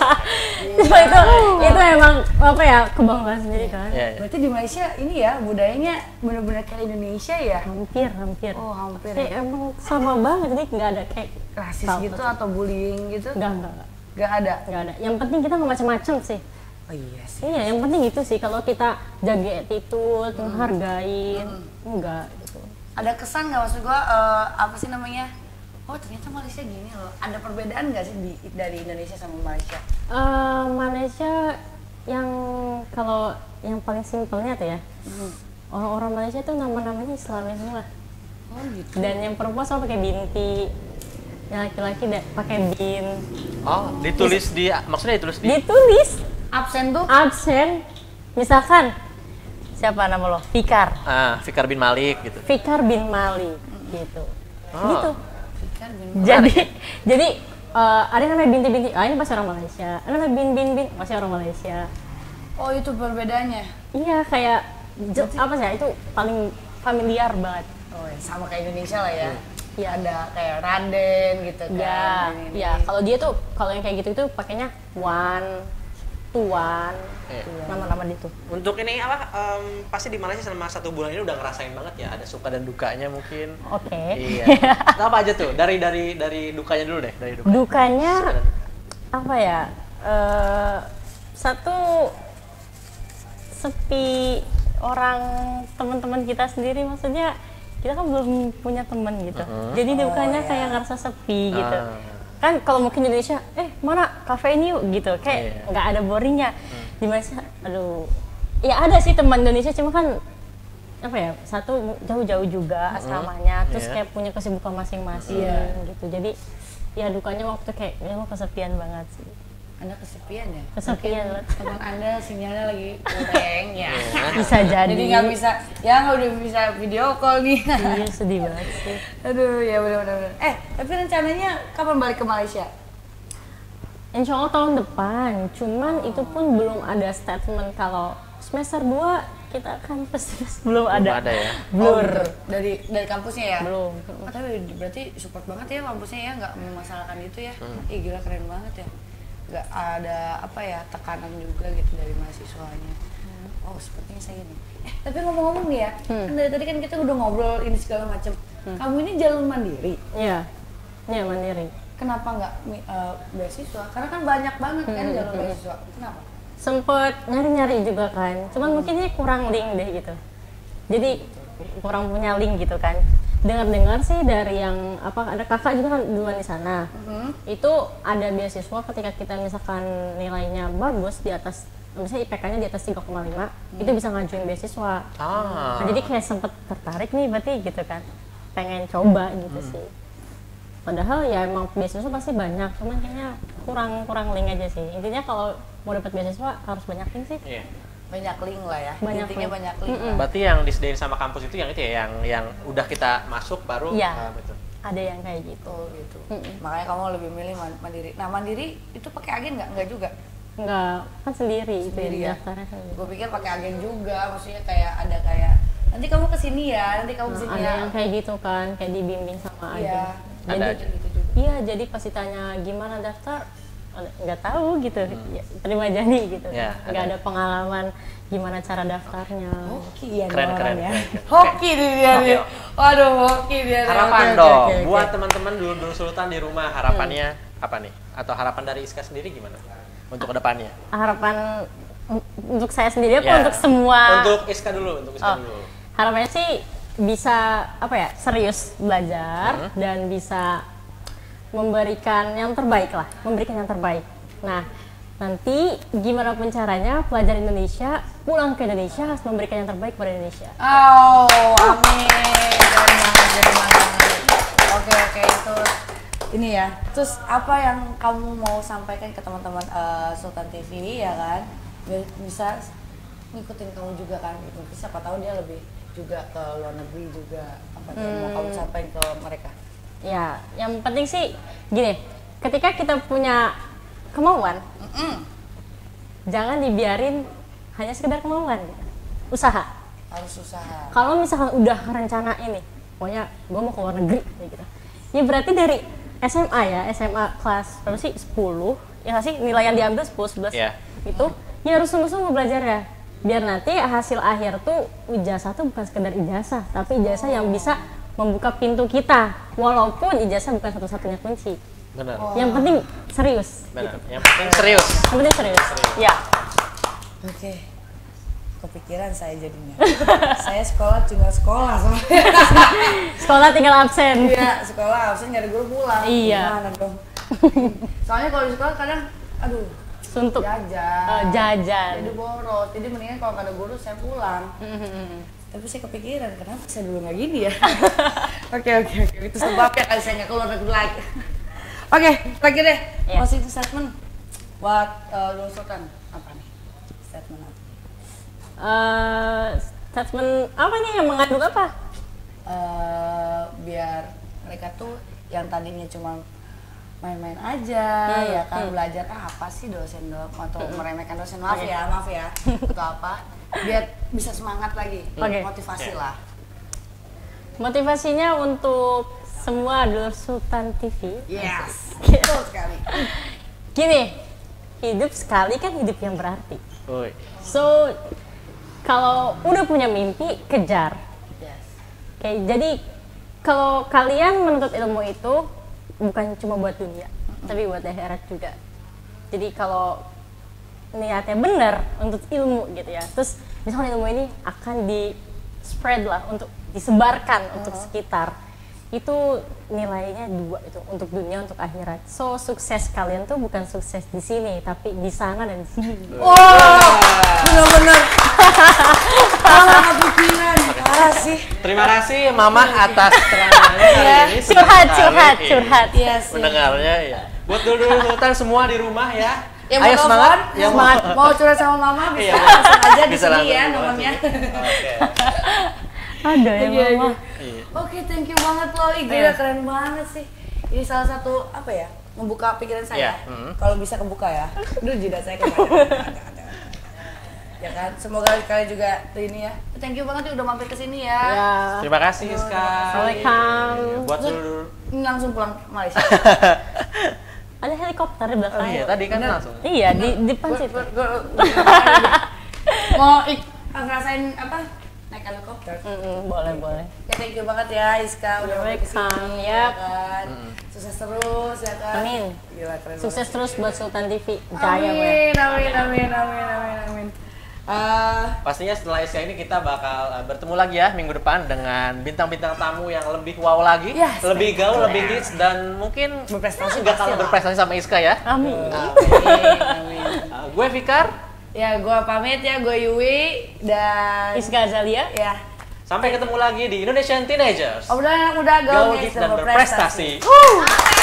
itu itu itu emang apa ya kebanggaan sendiri kan. Iya, iya. Berarti di Malaysia ini ya budayanya benar-benar kayak Indonesia ya? Hampir hampir. Oh, hampir. Kayak emang sama banget jadi nggak ada kayak Rasis Tahu, gitu atau bullying gitu? nggak nggak nggak. Gak ada. Nggak ada. Yang penting kita nggak macam-macam sih. Oh iya sih. Iya, yang penting itu sih kalau kita jaga attitude, menghargain, enggak gitu. Ada kesan nggak maksud gua eh, apa sih namanya? Oh ternyata Malaysia gini loh. Ada perbedaan nggak sih di, dari Indonesia sama Malaysia? Eh, Malaysia yang kalau yang paling simpelnya tuh ya, orang-orang Malaysia tuh nama-namanya Islami semua. Oh gitu. Dan yang perempuan selalu pakai binti, yang laki-laki da- pakai bin. Oh, ditulis di maksudnya ditulis di Ditulis Absen tuh? absen, misalkan siapa nama lo? Fikar, ah, Fikar bin Malik gitu. Fikar bin Malik gitu. Oh. Gitu. Kan Jadi jadi eh, ada yang namanya binti-binti, ah ini pasti orang Malaysia. Ada namanya bin-bin-bin, pasti orang Malaysia. Oh itu perbedaannya. Iya kayak je- apa sih ya, itu paling familiar banget. Oh ya, sama kayak Indonesia lah ya. Iya. Ada kayak Raden gitu kan. Ya, ini- ya kalau dia tuh kalau yang kayak gitu itu pakainya Wan, Tuan, Iya. nama-nama itu. Untuk ini apa? em, pasti di Malaysia selama satu bulan ini udah ngerasain banget ya, ada suka dan dukanya mungkin. Oke. Iya. Nah, apa aja tuh? Dari dari dari dukanya dulu deh, dari duka. Dukanya apa ya? Eh, satu sepi orang teman-teman kita sendiri maksudnya kita kan belum punya teman gitu. Jadi dukanya kayak ngerasa sepi gitu. Ah. Kan kalau mungkin di Indonesia, eh mana kafe ini yuk gitu, kayak Iya. nggak ada boringnya. Di Malaysia, aduh, ya ada sih teman Indonesia cuma kan apa ya satu jauh-jauh juga asramanya, terus Iya. kayak punya kesibukan masing-masing gitu. Jadi ya dukanya waktu kayak ya lo kesepian banget sih. Anda kesepian ya? Kesepian banget. Teman Anda sinyalnya lagi kurang ya. Bisa jadi. Jadi nggak bisa, ya nggak udah bisa video call nih. Iya sedih banget sih. Aduh ya benar-benar. Eh tapi rencananya kapan balik ke Malaysia? Insya Allah tahun depan, cuman itu pun belum ada statement kalau semester dua kita akan pesimis, belum ada. ada ya? Blur. Oh, dari dari kampusnya ya? Belum. Oh, tapi berarti support banget ya kampusnya ya, nggak memasalahkan itu ya? Ih gila keren banget ya. Nggak ada apa ya tekanan juga gitu dari mahasiswanya. Oh sepertinya saya ini. Eh tapi ngomong-ngomong nih ya, kan dari tadi kan kita udah ngobrol ini segala macam. Kamu ini jalur mandiri. Iya, iya mandiri. Kenapa nggak mi- eh, beasiswa? Karena kan banyak banget kan jalur beasiswa. Kenapa? Sempet nyari-nyari juga kan, cuman mungkin ini kurang link deh gitu. Jadi kurang punya link gitu kan. Dengar-dengar sih dari yang apa ada kakak juga kan duluan di sana. Itu ada beasiswa ketika kita misalkan nilainya bagus di atas misalnya I P K-nya di atas tiga koma lima, itu bisa ngajuin beasiswa. Ah. Nah, jadi kayak sempet tertarik nih berarti gitu kan. pengen coba gitu hmm. sih. Padahal ya emang beasiswa pasti banyak, cuman kayaknya kurang kurang link aja sih. Intinya kalau mau dapat beasiswa harus banyak link sih. Iya. Banyak link lah ya. Banyak Intinya link. banyak link. Mm-mm. Berarti yang disediain sama kampus itu yang itu ya, yang yang udah kita masuk baru. Iya. Uh, betul. Ada yang kayak gitu. Oh gitu. Mm-mm. Makanya kamu lebih milih mandiri. Nah mandiri itu pakai agen nggak? Nggak juga. Enggak, kan sendiri, Sendiri itu ya? daftarnya sendiri. Gue pikir pakai agen juga. Maksudnya kayak ada kayak nanti kamu kesini ya, nanti kamu Nah, kesini ada ya. yang kayak gitu kan, kayak dibimbing sama Iya. agen. Ada Jadi aja. Gitu juga. iya, jadi pas ditanya gimana daftar, nggak tahu gitu. Ya, terima jadi gitu. Ya, Nggak ada. ada pengalaman gimana cara daftarnya. Hoki ya Keren, nih keren, orang ya. keren, keren. Hoki nih dia Oke. nih. Waduh hoki dia. nih. Harapan Oke, oke, dong oke, oke. buat teman-teman dulu dulu Sultan di rumah, harapannya apa nih? Atau harapan dari Iska sendiri gimana untuk kedepannya? Harapan un- untuk saya sendiri apa Ya. untuk semua? Untuk Iska dulu, untuk Iska Oh, dulu. harapannya sih bisa apa ya, serius belajar Hmm. dan bisa memberikan yang terbaik lah, memberikan yang terbaik. Nah, nanti gimana pun caranya pelajar Indonesia pulang ke Indonesia harus memberikan yang terbaik pada Indonesia. Oh, amin. Keren banget, keren banget. Oke, oke, itu ini ya. Terus apa yang kamu mau sampaikan ke teman-teman eh, Sultan T V ya kan? Biar bisa ngikutin kamu juga kan. Mungkin siapa tahu dia lebih juga ke luar negeri juga. Apa yang mau kamu sampaikan ke mereka? Ya, yang penting sih gini, ketika kita punya kemauan, Mm-mm. jangan dibiarin hanya sekedar kemauan, gitu. Usaha. Harus usaha. Kalau misalkan udah rencana ini, pokoknya gue mau ke luar negeri, kayak gitu. Ya berarti dari S M A ya, S M A kelas berapa sih? sepuluh, ya nggak sih nilai yang diambil sepuluh, sebelas, Iya. itu ya harus sungguh-sungguh belajar ya. Biar nanti hasil akhir tuh ijazah tuh bukan sekedar ijazah, tapi ijazah yang bisa membuka pintu kita. Walaupun ijazah bukan satu-satunya kunci. Benar. Yang penting serius. Benar. Yang penting serius. Yang penting serius. Ya. Oke. Kepikiran saya jadinya. Saya sekolah tinggal sekolah sama. Sekolah tinggal absen. Iya, sekolah harusnya nyari guru pulang. Iya. Gimana dong? Soalnya kalau di sekolah kadang aduh, Suntuk. jajan. Oh, jajan. Jadi boros. Jadi mendingan kalau nggak ada guru saya pulang. Tapi saya kepikiran, kenapa saya dulu nggak gini ya? Oke, oke, oke. Itu sebabnya kali saya nggak keluar negeri lagi. Oke, terakhir deh. Iya. Closing statement buat uh, Lulu Sultan. Apa nih? Statement apa? Eh, statement apa nih yang mengandung apa? Eh, biar mereka tuh yang tadinya cuma main-main aja Hmm, ya kan hmm. belajar ah, apa sih dosen dok atau meremehkan dosen maaf Oke. ya maaf ya atau apa biar bisa semangat lagi Oke. motivasi lah. Motivasinya untuk semua dulur Sultan T V. Yes, betul sekali. Gini, hidup sekali kan hidup yang berarti. Woi. So, kalau udah punya mimpi, kejar. Yes. Oke, jadi kalau kalian menuntut ilmu itu bukan cuma buat dunia, tapi buat akhirat juga. Jadi kalau niatnya benar untuk ilmu gitu ya, terus misalnya ilmu ini akan di spread lah, untuk disebarkan untuk sekitar, itu nilainya dua itu untuk dunia, untuk akhirat. So sukses kalian tuh bukan sukses di sini, tapi di sana dan di sini. Wow, benar-benar. Salah kepikiran, parah sih. Terima kasih Mama atas terangannya hari ini. Senang Curhat, sekali, curhat, iya, curhat. Iya sih. mendengarnya ya. Buat dulu Sultan semua di rumah ya. Yang Ayo mau semangat. telepon, Yang semangat. Mau curhat sama mama bisa Iya. langsung aja di Bisa sini langsung ya di bawah nomornya. sini. Oke. Ada ya Iya, mama. Iya. Oke, thank you banget loh. Ih, gila keren banget sih. Ini salah satu apa ya? Membuka pikiran saya. Iya, mhm. Kalau bisa kebuka ya. Aduh, jidat saya kebanyakan. Ya kan, semoga kalian juga ini ya. Thank you banget ya udah mampir ke sini ya. Ya. Terima kasih Iska. Assalamualaikum. Buat dulu. Ini langsung pulang ke Malaysia. Ada helikopter di belakang. Oh iya, tadi kan Bener. langsung. Iya, di depan Gua- situ. gua- gua- Mau ik ngerasain apa? Naik helikopter. Mm-mm, boleh, boleh. Ya thank you banget ya Iska udah mampir ke sini. Welcome, Ya yap. kan. Sukses terus ya kan. Amin. Gila keren. Sukses terus buat Sultan T V. banget. Jaya, Bro. Amin, amin, amin, amin, amin, amin. Eh, Pastinya setelah Iska ini kita bakal uh, bertemu lagi ya minggu depan dengan bintang-bintang tamu yang lebih wow lagi, Yes, lebih gaul, betul. lebih hits dan mungkin Berprestasi nggak pasti kalah lah. berprestasi sama Iska ya. Amin. amin, amin. Uh, gue Fikar, Ya, gue pamit ya, gue Yui dan Iska Azalia. ya Sampai ketemu lagi di Indonesian Teenagers. Obrolan anak muda, Gaul gaul hits dan dan berprestasi. berprestasi.